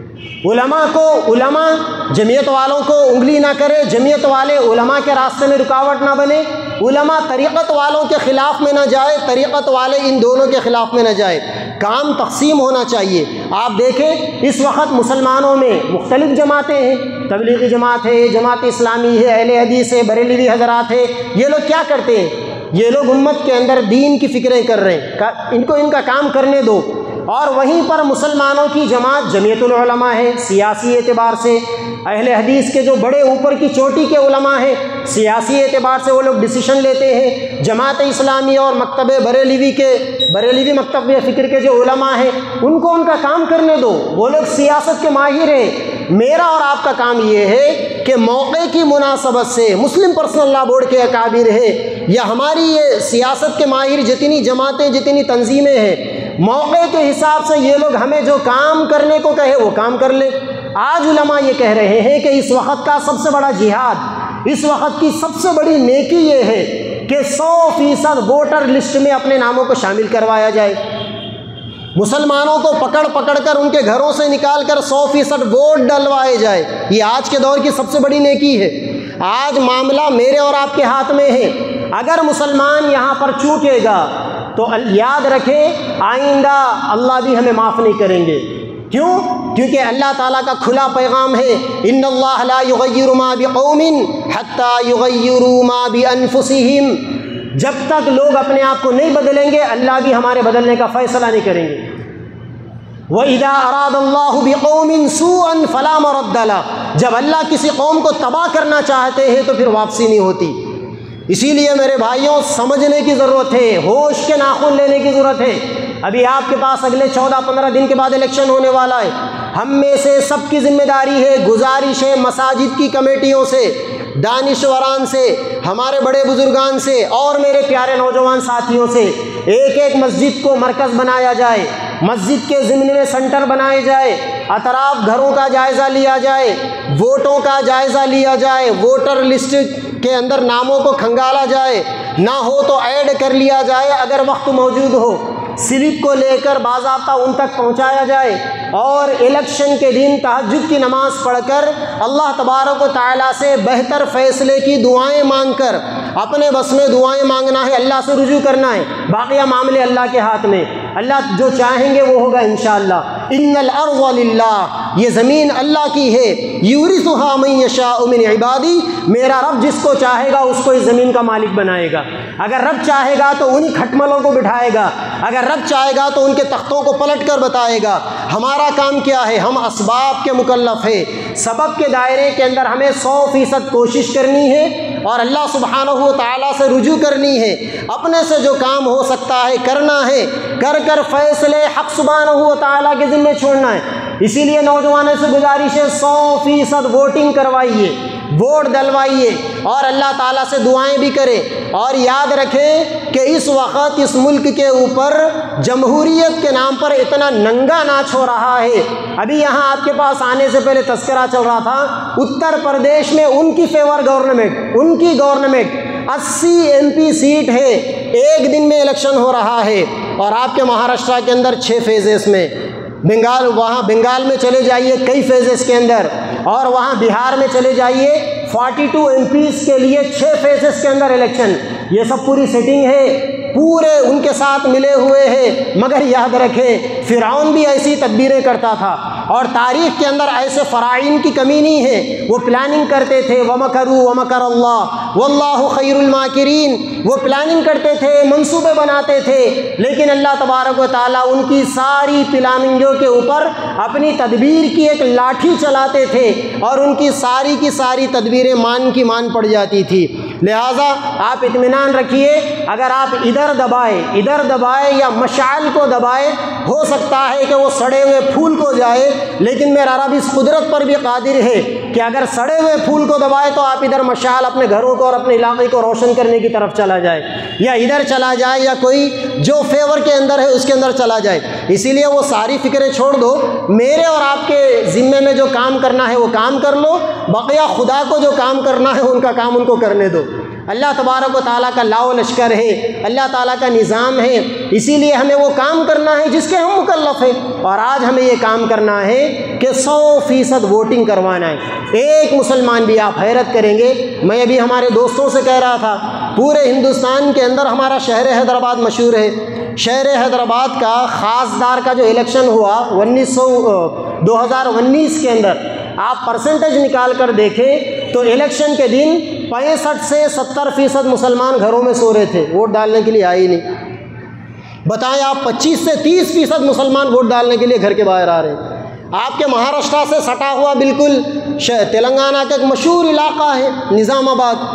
علماء جمعیت والوں کو انگلی نہ کرے، جمعیت والے علماء کے راستے میں رکاوٹ نہ بنے، علماء طریقت والوں کے خلاف میں نہ جائے، طریقت والے ان دونوں کے خلاف میں نہ جائے۔ کام تقسیم ہونا چاہیے۔ آپ دیکھیں اس وقت مسلمانوں میں مختلف جماعتیں ہیں، تبلیغی جماعت ہے، جماعت اسلامی ہے، اہل حدیث ہے، بریلوی حضرات ہے۔ یہ لوگ کیا کرتے ہیں؟ یہ لوگ امت کے اندر دین کی فکریں کر رہے ہیں، ان کو ان کا کام کرنے دو۔ اور وہیں پر مسلمانوں کی جماعت جمعیت العلماء ہے، سیاسی اعتبار سے اہل حدیث کے جو بڑے اوپر کی چوٹی کے علماء ہیں، سیاسی اعتبار سے وہ لوگ ڈیسیشن لیتے ہیں۔ جماعت اسلامی اور مکتب بریلوی مکتب فکر کے جو علماء ہیں، ان کو ان کا کام کرنے دو، وہ لوگ سیاست کے ماہر ہیں۔ میرا اور آپ کا کام یہ ہے کہ موقع کی مناسبت سے مسلم پرسنل لا بورڈ کے اکابر ہے یا ہماری یہ سیاست کے ماہر جتنی جماعتیں جتنی تنظیمیں ہیں، موقع کے حساب سے یہ لوگ ہمیں جو کام کرنے کو کہے وہ کام کر لیں۔ آج علماء یہ کہہ رہے ہیں کہ اس وقت کا سب سے بڑا جہاد، اس وقت کی سب سے بڑی نیکی یہ ہے کہ 100% ووٹر لسٹ میں اپنے ناموں کو شامل کروایا جائے۔ مسلمانوں کو پکڑ کر ان کے گھروں سے نکال کر 100% ووٹ ڈلوائے جائے۔ یہ آج کے دور کی سب سے بڑی نیکی ہے۔ آج معاملہ میرے اور آپ کے ہاتھ میں ہے۔ اگر مسلمان یہاں پر چوکے گا تو یاد رکھیں آئندہ اللہ بھی ہمیں معاف نہیں کریں گے۔ کیوں؟ کیونکہ اللہ تعالیٰ کا کھلا پیغام ہے، ان اللہ لا یغیر ما بقوم حتی یغیروا ما بانفسہم۔ جب تک لوگ اپنے آپ کو نہیں بدلیں گے اللہ بھی ہمارے بدلنے کا فیصلہ نہیں کریں گے۔ وَإِذَا أَرَادَ اللَّهُ بِقَوْمٍ سُوءًا فَلَا مَرَدَّ لَهُ۔ جب اللہ کسی قوم کو تباہ کرنا چاہتے ہیں تو پھر واپسی نہیں ہوتی۔ اسی لیے میرے بھائیوں سمجھنے کی ضرورت ہے، ہوش کے ناخن لینے کی ضرورت ہے۔ ابھی آپ کے پاس اگلے 14-15 دن کے بعد الیکشن ہونے والا ہے۔ ہم میں سے سب کی ذمہ داری ہے، گزارش ہے مساجد کی کمیٹیوں سے، دانشوران سے، ہمارے بڑے بزرگان سے اور میرے پیارے نوجوان ساتھیوں سے، ایک ایک مسجد کو مرکز بنایا جائے، مسجد کے ضمن میں سنٹر بنائے جائے، اطراف گھروں کا جائزہ لیا جائے، ووٹوں کا جائزہ لیا جائے، ووٹر لسٹ کے اندر ناموں کو کھنگالا جائے، نہ ہو تو ایڈ کر لیا جائے، اگر وقت موجود ہو سلپ کو لے کر باضابطہ ان تک پہنچایا جائے، اور الیکشن کے دن تہجد کی نماز پڑھ کر اللہ تبارک و تعالیٰ سے بہتر فیصلے کی دعائیں مانگ کر، اپنے بس میں دعائیں مانگنا ہے، اللہ سے رجوع کرنا ہے، باقیہ معاملے اللہ کے ہاتھ میں، اللہ جو چاہیں گے وہ ہوگا انشاءاللہ۔ ان الارض للہ، یہ زمین اللہ کی ہے، یورثها من یشاء من عبادی، میرا رب جس کو چاہے گا اس کو اس زمین کا مالک بنائے گا۔ اگر رب چاہے گا تو انہی کھٹملوں کو بٹھائے گا، اگر رب چاہے گا تو ان کے تختوں کو پلٹ کر بتائے گا۔ ہمارا کام کیا ہے؟ ہم اسباب کے مکلف ہیں، سبب کے دائرے کے اندر ہمیں 100% کوشش کرنی ہے اور اللہ سبحانہ و تعالیٰ سے رجوع کرنی ہے، اپنے سے جو کام ہو سکتا ہے کرنا ہے، کر فیصلے حق سبحانہ و تعالیٰ کے ذمے چھوڑنا ہے۔ اسی لیے نوجوانوں سے گزارش ہے 100% ووٹنگ کروائیے، ووٹ ڈلوائیے اور اللہ تعالیٰ سے دعائیں بھی کریں، اور یاد رکھیں کہ اس وقت اس ملک کے اوپر جمہوریت کے نام پر اتنا ننگا ناچ ہو رہا ہے۔ ابھی یہاں آپ کے پاس آنے سے پہلے تذکرہ چل رہا تھا، اتر پردیش میں ان کی فیور گورنمنٹ، ان کی گورنمنٹ 80 MP سیٹ ہے، ایک دن میں الیکشن ہو رہا ہے، اور آپ کے مہاراشٹرا کے اندر 6 فیزز میں، وہاں بنگال میں چلے جائیے کئی فیزز کے اندر، اور وہاں بہار میں چلے جائیے 42 MPs کے لیے 6 فیزز کے اندر الیکشن۔ یہ سب پوری سیٹنگ ہے، پورے ان کے ساتھ ملے ہوئے ہیں۔ مگر یاد رکھیں فرعون بھی ایسی تدبیریں کرتا تھا، اور تاریخ کے اندر ایسے فراعین کی کمی نہیں ہے، وہ پلاننگ کرتے تھے، وَمَكَرُوا وَمَكَرَ اللَّهُ وَاللَّهُ خَيْرُ الْمَاكِرِينَ، وہ پلاننگ کرتے تھے، منصوبے بناتے تھے، لیکن اللہ تبارک و تعالیٰ ان کی ساری پلاننگوں کے اوپر اپنی تدبیر کی ایک لاٹھی چلاتے تھے، اور ان کی ساری تدبیریں مان کی مان پڑ جاتی تھی۔ لہٰذا آپ اطمینان رکھیے، اگر آپ ادھر دبائے یا مشعل کو دبائے، ہو سکتا ہے کہ وہ سڑے ہوئے پھول کو جائے، لیکن میرا رب اس قدرت پر بھی قادر ہے کہ اگر سڑے ہوئے پھول کو دبائے تو آپ ادھر مشعل اپنے گھروں کو اور اپنے علاقے کو روشن کرنے کی طرف چلا جائے، یا ادھر چلا جائے، یا کوئی جو فیور کے اندر ہے اس کے اندر چلا جائے۔ اسی لیے وہ ساری فکریں چھوڑ دو، میرے اور آپ کے ذمے میں جو کام کرنا ہے وہ کام کر لو، بقیہ خدا کو جو کام کرنا ہے ان کا کام ان کو کرنے دو۔ اللہ تبارک و تعالیٰ کا لاؤ لشکر ہے، اللہ تعالیٰ کا نظام ہے، اسی لیے ہمیں وہ کام کرنا ہے جس کے ہم مکلف ہیں، اور آج ہمیں یہ کام کرنا ہے کہ 100% ووٹنگ کروانا ہے۔ ایک مسلمان بھی، آپ حیرت کریں گے، میں ابھی ہمارے دوستوں سے کہہ رہا تھا، پورے ہندوستان کے اندر ہمارا شہر حیدرآباد مشہور ہے۔ شہر حیدرآباد کا خاصدار کا جو الیکشن ہوا 2019 کے اندر، آپ پرسنٹیج نکال کر دیکھیں تو الیکشن کے دن 65 سے 70% مسلمان گھروں میں سو رہے تھے، ووٹ ڈالنے کے لیے آئے ہی نہیں۔ بتائیں آپ 25 سے 30% مسلمان ووٹ ڈالنے کے لیے گھر کے باہر آ رہے ہیں۔ آپ کے مہاراشٹرا سے سٹا ہوا بالکل تلنگانہ کا ایک مشہور علاقہ ہے نظام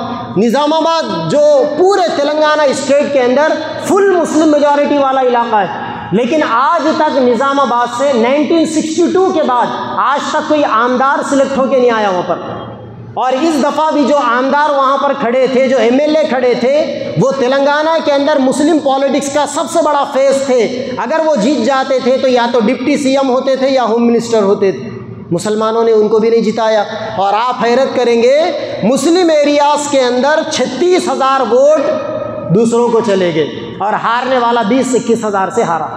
آباد، جو پورے تلنگانہ اسٹیٹ کے اندر فل مسلم میجورٹی والا علاقہ ہے، لیکن آج تک نظام آباد سے 1962 کے بعد آج تک کوئی آمدار سلیکٹ ہو کے نہیں آیا وہاں پر۔ اور اس دفعہ بھی جو آمدار وہاں پر کھڑے تھے، جو MLA کھڑے تھے، وہ تلنگانہ کے اندر مسلم پالیٹکس کا سب سے بڑا فیس تھے۔ اگر وہ جیت جاتے تھے تو یا تو ڈپٹی CM ہوتے تھے یا ہوم منسٹر ہوتے تھے، مسلمانوں نے ان کو بھی نہیں جتایا۔ اور آپ حیرت کریں گے، مسلم ایریاز کے اندر 36,000 ووٹ دوسروں کو چلے گئے، اور ہارنے والا 20 سے 21,000 سے ہارا۔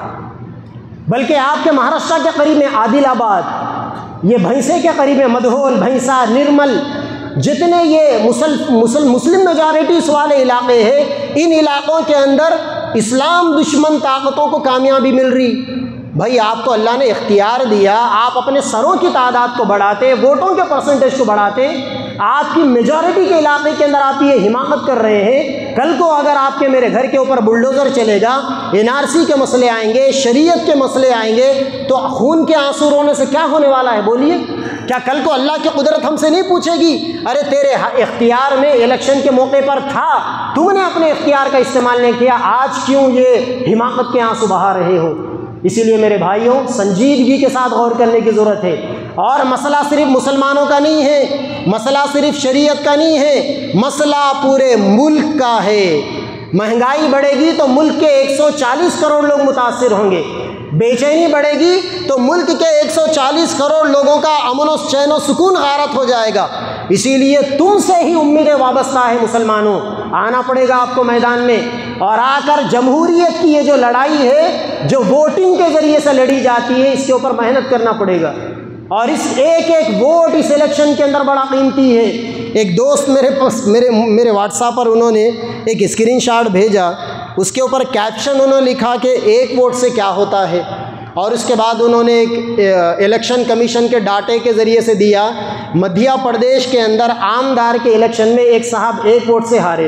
بلکہ آپ کے مہاراشٹرا کے قریب میں عادل آباد، یہ بھینسے کے قریب میں مدھول، بھینسا، نرمل، جتنے یہ مسلم میجارٹیز والے علاقے ہیں، ان علاقوں کے اندر اسلام دشمن طاقتوں کو کامیابی مل رہی۔ بھائی آپ کو اللہ نے اختیار دیا، آپ اپنے سروں کی تعداد کو بڑھاتے، ووٹوں کے پرسنٹیج کو بڑھاتے، آپ کی میجورٹی کے علاقے کے اندر آپ یہ حماقت کر رہے ہیں۔ کل کو اگر آپ کے میرے گھر کے اوپر بلڈوزر چلے گا، NRC کے مسئلے آئیں گے، شریعت کے مسئلے آئیں گے، تو خون کے آنسو رونے سے کیا ہونے والا ہے بولیے؟ کیا کل کو اللہ کی قدرت ہم سے نہیں پوچھے گی، ارے تیرے اختیار میں الیکشن کے موقع پر تھا، تم نے اپنے اختیار کا استعمال نہیں کیا، آج کیوں یہ حماقت کے آنسو بہا رہے ہو؟ اسی لیے میرے بھائیوں، سنجیدگی کے ساتھ غور کرنے کی ضرورت ہے، اور مسئلہ صرف مسلمانوں کا نہیں ہے، مسئلہ صرف شریعت کا نہیں ہے، مسئلہ پورے ملک کا ہے۔ مہنگائی بڑھے گی تو ملک کے 140 کروڑ لوگ متاثر ہوں گے، بے چینی بڑھے گی تو ملک کے 140 کروڑ لوگوں کا امن و چین و سکون غارت ہو جائے گا۔ اسی لیے تم سے ہی امیدیں وابستہ ہے مسلمانوں، آنا پڑے گا آپ کو میدان میں، اور آ کر جمہوریت کی یہ جو لڑائی ہے، جو ووٹنگ کے ذریعے سے لڑی جاتی ہے، اس کے اوپر محنت کرنا پڑے گا، اور اس ایک ووٹ اس الیکشن کے اندر بڑا قیمتی ہے۔ ایک دوست میرے واٹس ایپ پر انہوں نے ایک اسکرین شاٹ بھیجا، اس کے اوپر کیپشن انہوں نے لکھا کہ ایک ووٹ سے کیا ہوتا ہے، اور اس کے بعد انہوں نے ایک الیکشن کمیشن کے ڈاٹے کے ذریعے سے دیا، مدھیہ پردیش کے اندر عامدار کے الیکشن میں ایک صاحب 1 ووٹ سے ہارے۔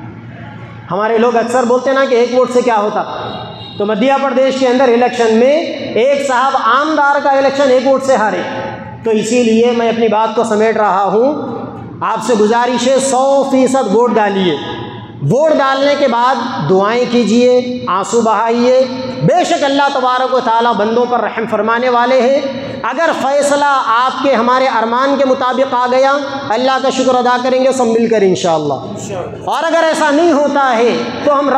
ہمارے لوگ اکثر بولتے ہیں نا کہ 1 ووٹ سے کیا ہوتا، تو مدھیہ پردیش کے اندر الیکشن میں ایک صاحب عامدار کا الیکشن 1 ووٹ سے ہارے۔ تو اسی لیے میں اپنی بات کو سمیٹ رہا ہوں، آپ سے گزارش ہے 100% ووٹ ڈالیے۔ ووٹ ڈالنے کے بعد دعائیں کیجئے، آنسو بہائیے۔ بے شک اللہ تبارک و تعالیٰ بندوں پر رحم فرمانے والے ہیں۔ اگر فیصلہ آپ کے ہمارے ارمان کے مطابق آ گیا، اللہ کا شکر ادا کریں گے سب مل کر انشاءاللہ۔ اور اگر ایسا نہیں ہوتا ہے تو ہم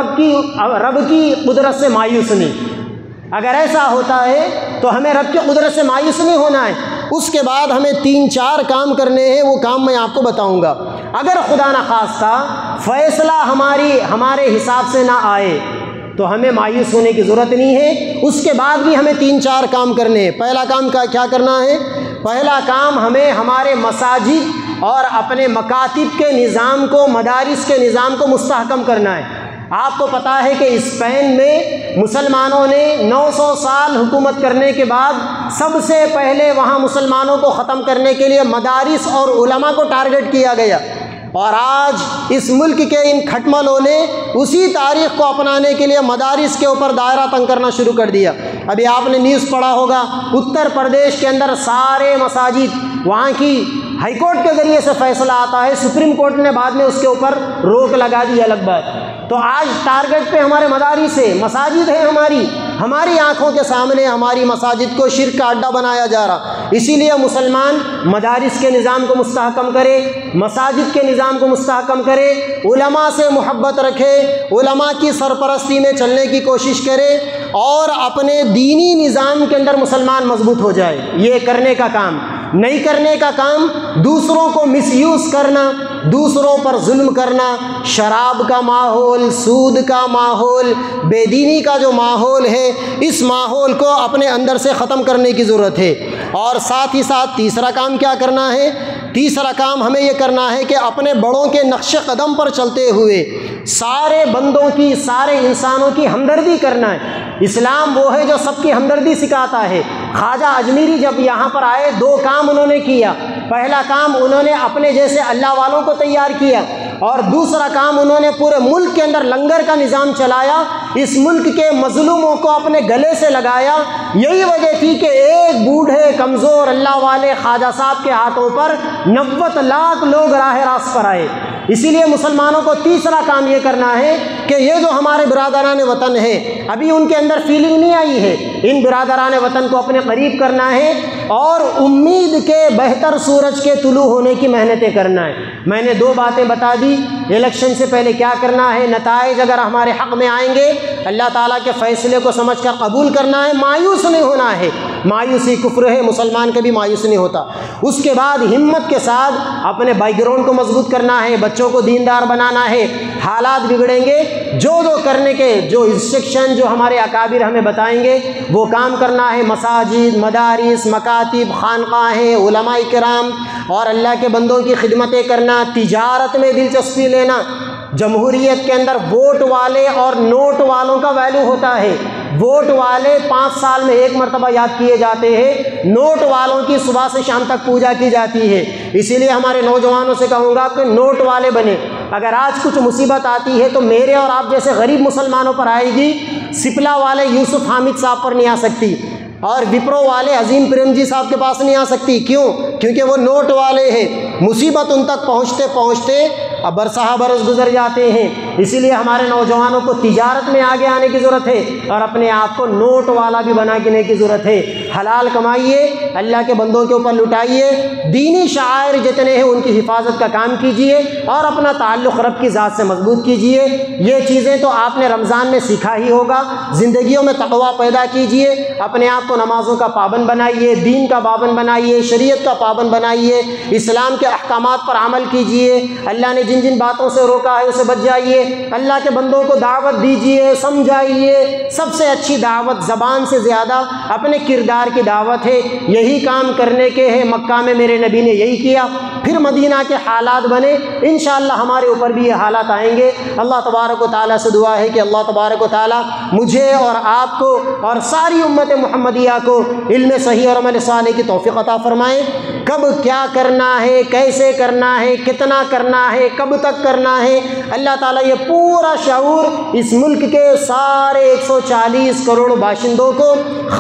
رب کی قدرت سے مایوس نہیں۔ اگر ایسا ہوتا ہے تو ہمیں رب کی قدرت سے مایوس نہیں ہونا ہے۔ اس کے بعد ہمیں 3-4 کام کرنے ہیں، وہ کام میں آپ کو بتاؤں گا۔ اگر خدا نخواستہ فیصلہ ہمارے حساب سے نہ آئے تو ہمیں مایوس ہونے کی ضرورت نہیں ہے۔ اس کے بعد بھی ہمیں 3-4 کام کرنے ہیں۔ پہلا کام کیا کرنا ہے؟ پہلا کام ہمیں ہمارے مساجد اور اپنے مکاتب کے نظام کو، مدارس کے نظام کو مستحکم کرنا ہے۔ آپ کو پتہ ہے کہ اسپین میں مسلمانوں نے 900 سال حکومت کرنے کے بعد سب سے پہلے وہاں مسلمانوں کو ختم کرنے کے لیے مدارس اور علماء کو ٹارگٹ کیا گیا، اور آج اس ملک کے ان کھٹملوں نے اسی تاریخ کو اپنانے کے لیے مدارس کے اوپر دائرہ تنگ کرنا شروع کر دیا۔ ابھی آپ نے نیوز پڑھا ہوگا، اتر پردیش کے اندر سارے مساجد، وہاں کی ہائی کورٹ کے ذریعے سے فیصلہ آتا ہے، سپریم کورٹ نے بعد میں اس کے اوپر روک لگا دی، الگ بات۔ تو آج ٹارگٹ پہ ہمارے مدارس ہے، مساجد ہے، ہماری آنکھوں کے سامنے ہماری مساجد کو شرک کا اڈا بنایا جا رہا۔ اسی لیے مسلمان مدارس کے نظام کو مستحکم کرے، مساجد کے نظام کو مستحکم کرے، علماء سے محبت رکھے، علماء کی سرپرستی میں چلنے کی کوشش کرے، اور اپنے دینی نظام کے اندر مسلمان مضبوط ہو جائے۔ یہ کرنے کا کام۔ نہیں کرنے کا کام دوسروں کو مس یوز کرنا، دوسروں پر ظلم کرنا، شراب کا ماحول، سود کا ماحول، بے دینی کا جو ماحول ہے، اس ماحول کو اپنے اندر سے ختم کرنے کی ضرورت ہے۔ اور ساتھ ہی ساتھ تیسرا کام کیا کرنا ہے؟ تیسرا کام ہمیں یہ کرنا ہے کہ اپنے بڑوں کے نقش قدم پر چلتے ہوئے سارے بندوں کی، سارے انسانوں کی ہمدردی کرنا ہے۔ اسلام وہ ہے جو سب کی ہمدردی سکھاتا ہے۔ خواجہ اجمیری جب یہاں پر آئے، 2 کام انہوں نے کیا۔ پہلا کام انہوں نے اپنے جیسے اللہ والوں کو تیار کیا، اور دوسرا کام انہوں نے پورے ملک کے اندر لنگر کا نظام چلایا، اس ملک کے مظلوموں کو اپنے گلے سے لگایا۔ یہی وجہ تھی کہ ایک بوڑھے کمزور اللہ والے خواجہ صاحب کے ہاتھوں پر 90 لاکھ لوگ راہ راست پر آئے۔ اسی لیے مسلمانوں کو تیسرا کام یہ کرنا ہے کہ یہ جو ہمارے برادران وطن ہے، ابھی ان کے اندر فیلنگ نہیں آئی ہے، ان برادران وطن کو اپنے قریب کرنا ہے، اور امید کے بہتر سورج کے طلوع ہونے کی محنتیں کرنا ہے۔ میں نے 2 باتیں بتا دی، الیکشن سے پہلے کیا کرنا ہے، نتائج اگر ہمارے حق میں آئیں گے اللہ تعالیٰ کے فیصلے کو سمجھ کر قبول کرنا ہے، مایوس نہیں ہونا ہے۔ مایوسی کفر ہے، مسلمان کبھی مایوس نہیں ہوتا۔ اس کے بعد ہمت کے ساتھ اپنے بیک گراؤنڈ کو مضبوط کرنا ہے، بچوں کو دیندار بنانا ہے۔ حالات بگڑیں گے، جو کرنے کے جو انسٹرکشن جو ہمارے اکابر ہمیں بتائیں گے وہ کام کرنا ہے۔ مساجد، مدارس، مکاتب، خانقاہیں، علماء کرام اور اللہ کے بندوں کی خدمتیں کرنا، تجارت میں دلچسپی لینا۔ جمہوریت کے اندر ووٹ والے اور نوٹ والوں کا ویلیو ہوتا ہے۔ ووٹ والے 5 سال میں 1 مرتبہ یاد کیے جاتے ہیں، نوٹ والوں کی صبح سے شام تک پوجا کی جاتی ہے۔ اسی لیے ہمارے نوجوانوں سے کہوں گا کہ نوٹ والے بنے۔ اگر آج کچھ مصیبت آتی ہے تو میرے اور آپ جیسے غریب مسلمانوں پر آئے گی، سپلا والے یوسف حامد صاحب پر نہیں آ سکتی، اور وپرو والے عظیم پریم جی صاحب کے پاس نہیں آ سکتی۔ کیوں؟ کیونکہ وہ نوٹ والے ہیں۔ مصیبت ان تک پہنچتے پہنچتے اب برسہ برس گزر جاتے ہیں۔ اسی لیے ہمارے نوجوانوں کو تجارت میں آگے آنے کی ضرورت ہے، اور اپنے آپ کو نوٹ والا بھی بنانے کی ضرورت ہے۔ حلال کمائیے، اللہ کے بندوں کے اوپر لٹائیے، دینی شعائر جتنے ہیں ان کی حفاظت کا کام کیجیے، اور اپنا تعلق رب کی ذات سے مضبوط کیجیے۔ یہ چیزیں تو آپ نے رمضان میں سیکھا ہی ہوگا۔ زندگیوں میں تقویٰ پیدا کیجیے، اپنے آپ کو نمازوں کا پابند بنائیے، دین کا پابند بنائیے، شریعت کا پابند بنائیے، اسلام کے احکامات پر عمل کیجیے۔ اللہ نے جن جن باتوں سے روکا ہے اسے بچ جائیے۔ اللہ کے بندوں کو دعوت دیجیے، سمجھائیے۔ سب سے اچھی دعوت زبان سے زیادہ اپنے کردار کی دعوت ہے۔ یہی کام کرنے کے ہے، مکہ میں میرے نبی نے یہی کیا، پھر مدینہ کے حالات بنے، انشاءاللہ ہمارے اوپر بھی یہ حالات آئیں گے۔ اللہ تبارک و تعالیٰ سے دعا ہے کہ اللہ تبارک و تعالیٰ مجھے اور آپ کو اور ساری امت محمدیہ کو علم صحیح اور عمل صالح کی توفیق عطا فرمائے۔ کب کیا کرنا ہے، کیسے کرنا ہے، کتنا کرنا ہے، کب تک کرنا ہے، اللہ تعالیٰ یہ پورا شعور اس ملک کے سارے 140 کروڑ باشندوں کو خاص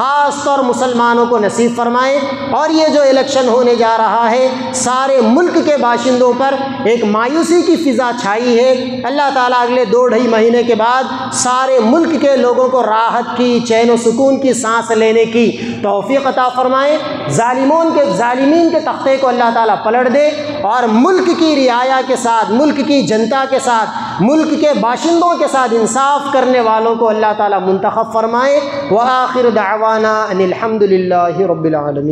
طور مسلمانوں کو نصیب فرمائے۔ اور یہ جو الیکشن ہونے جا رہا ہے سارے ملک کے باشندوں پر ایک مایوسی کی فضا چھائی ہے، اللہ تعالیٰ اگلے 2-2.5 مہینے کے بعد سارے ملک کے لوگوں کو راحت کی، چین و سکون کی سانس لینے کی توفیق عطا فرمائے، ظالمین کے تختے کو اللہ تعالیٰ پلٹ دے، اور ملک کی رعایا کے ساتھ، ملک کی جنتا کے ساتھ، ملک کے باشندوں کے ساتھ انصاف کرنے والوں کو اللہ تعالیٰ منتخب فرمائے۔ وآخر دعوانا ان الحمد للہ رب العالمین۔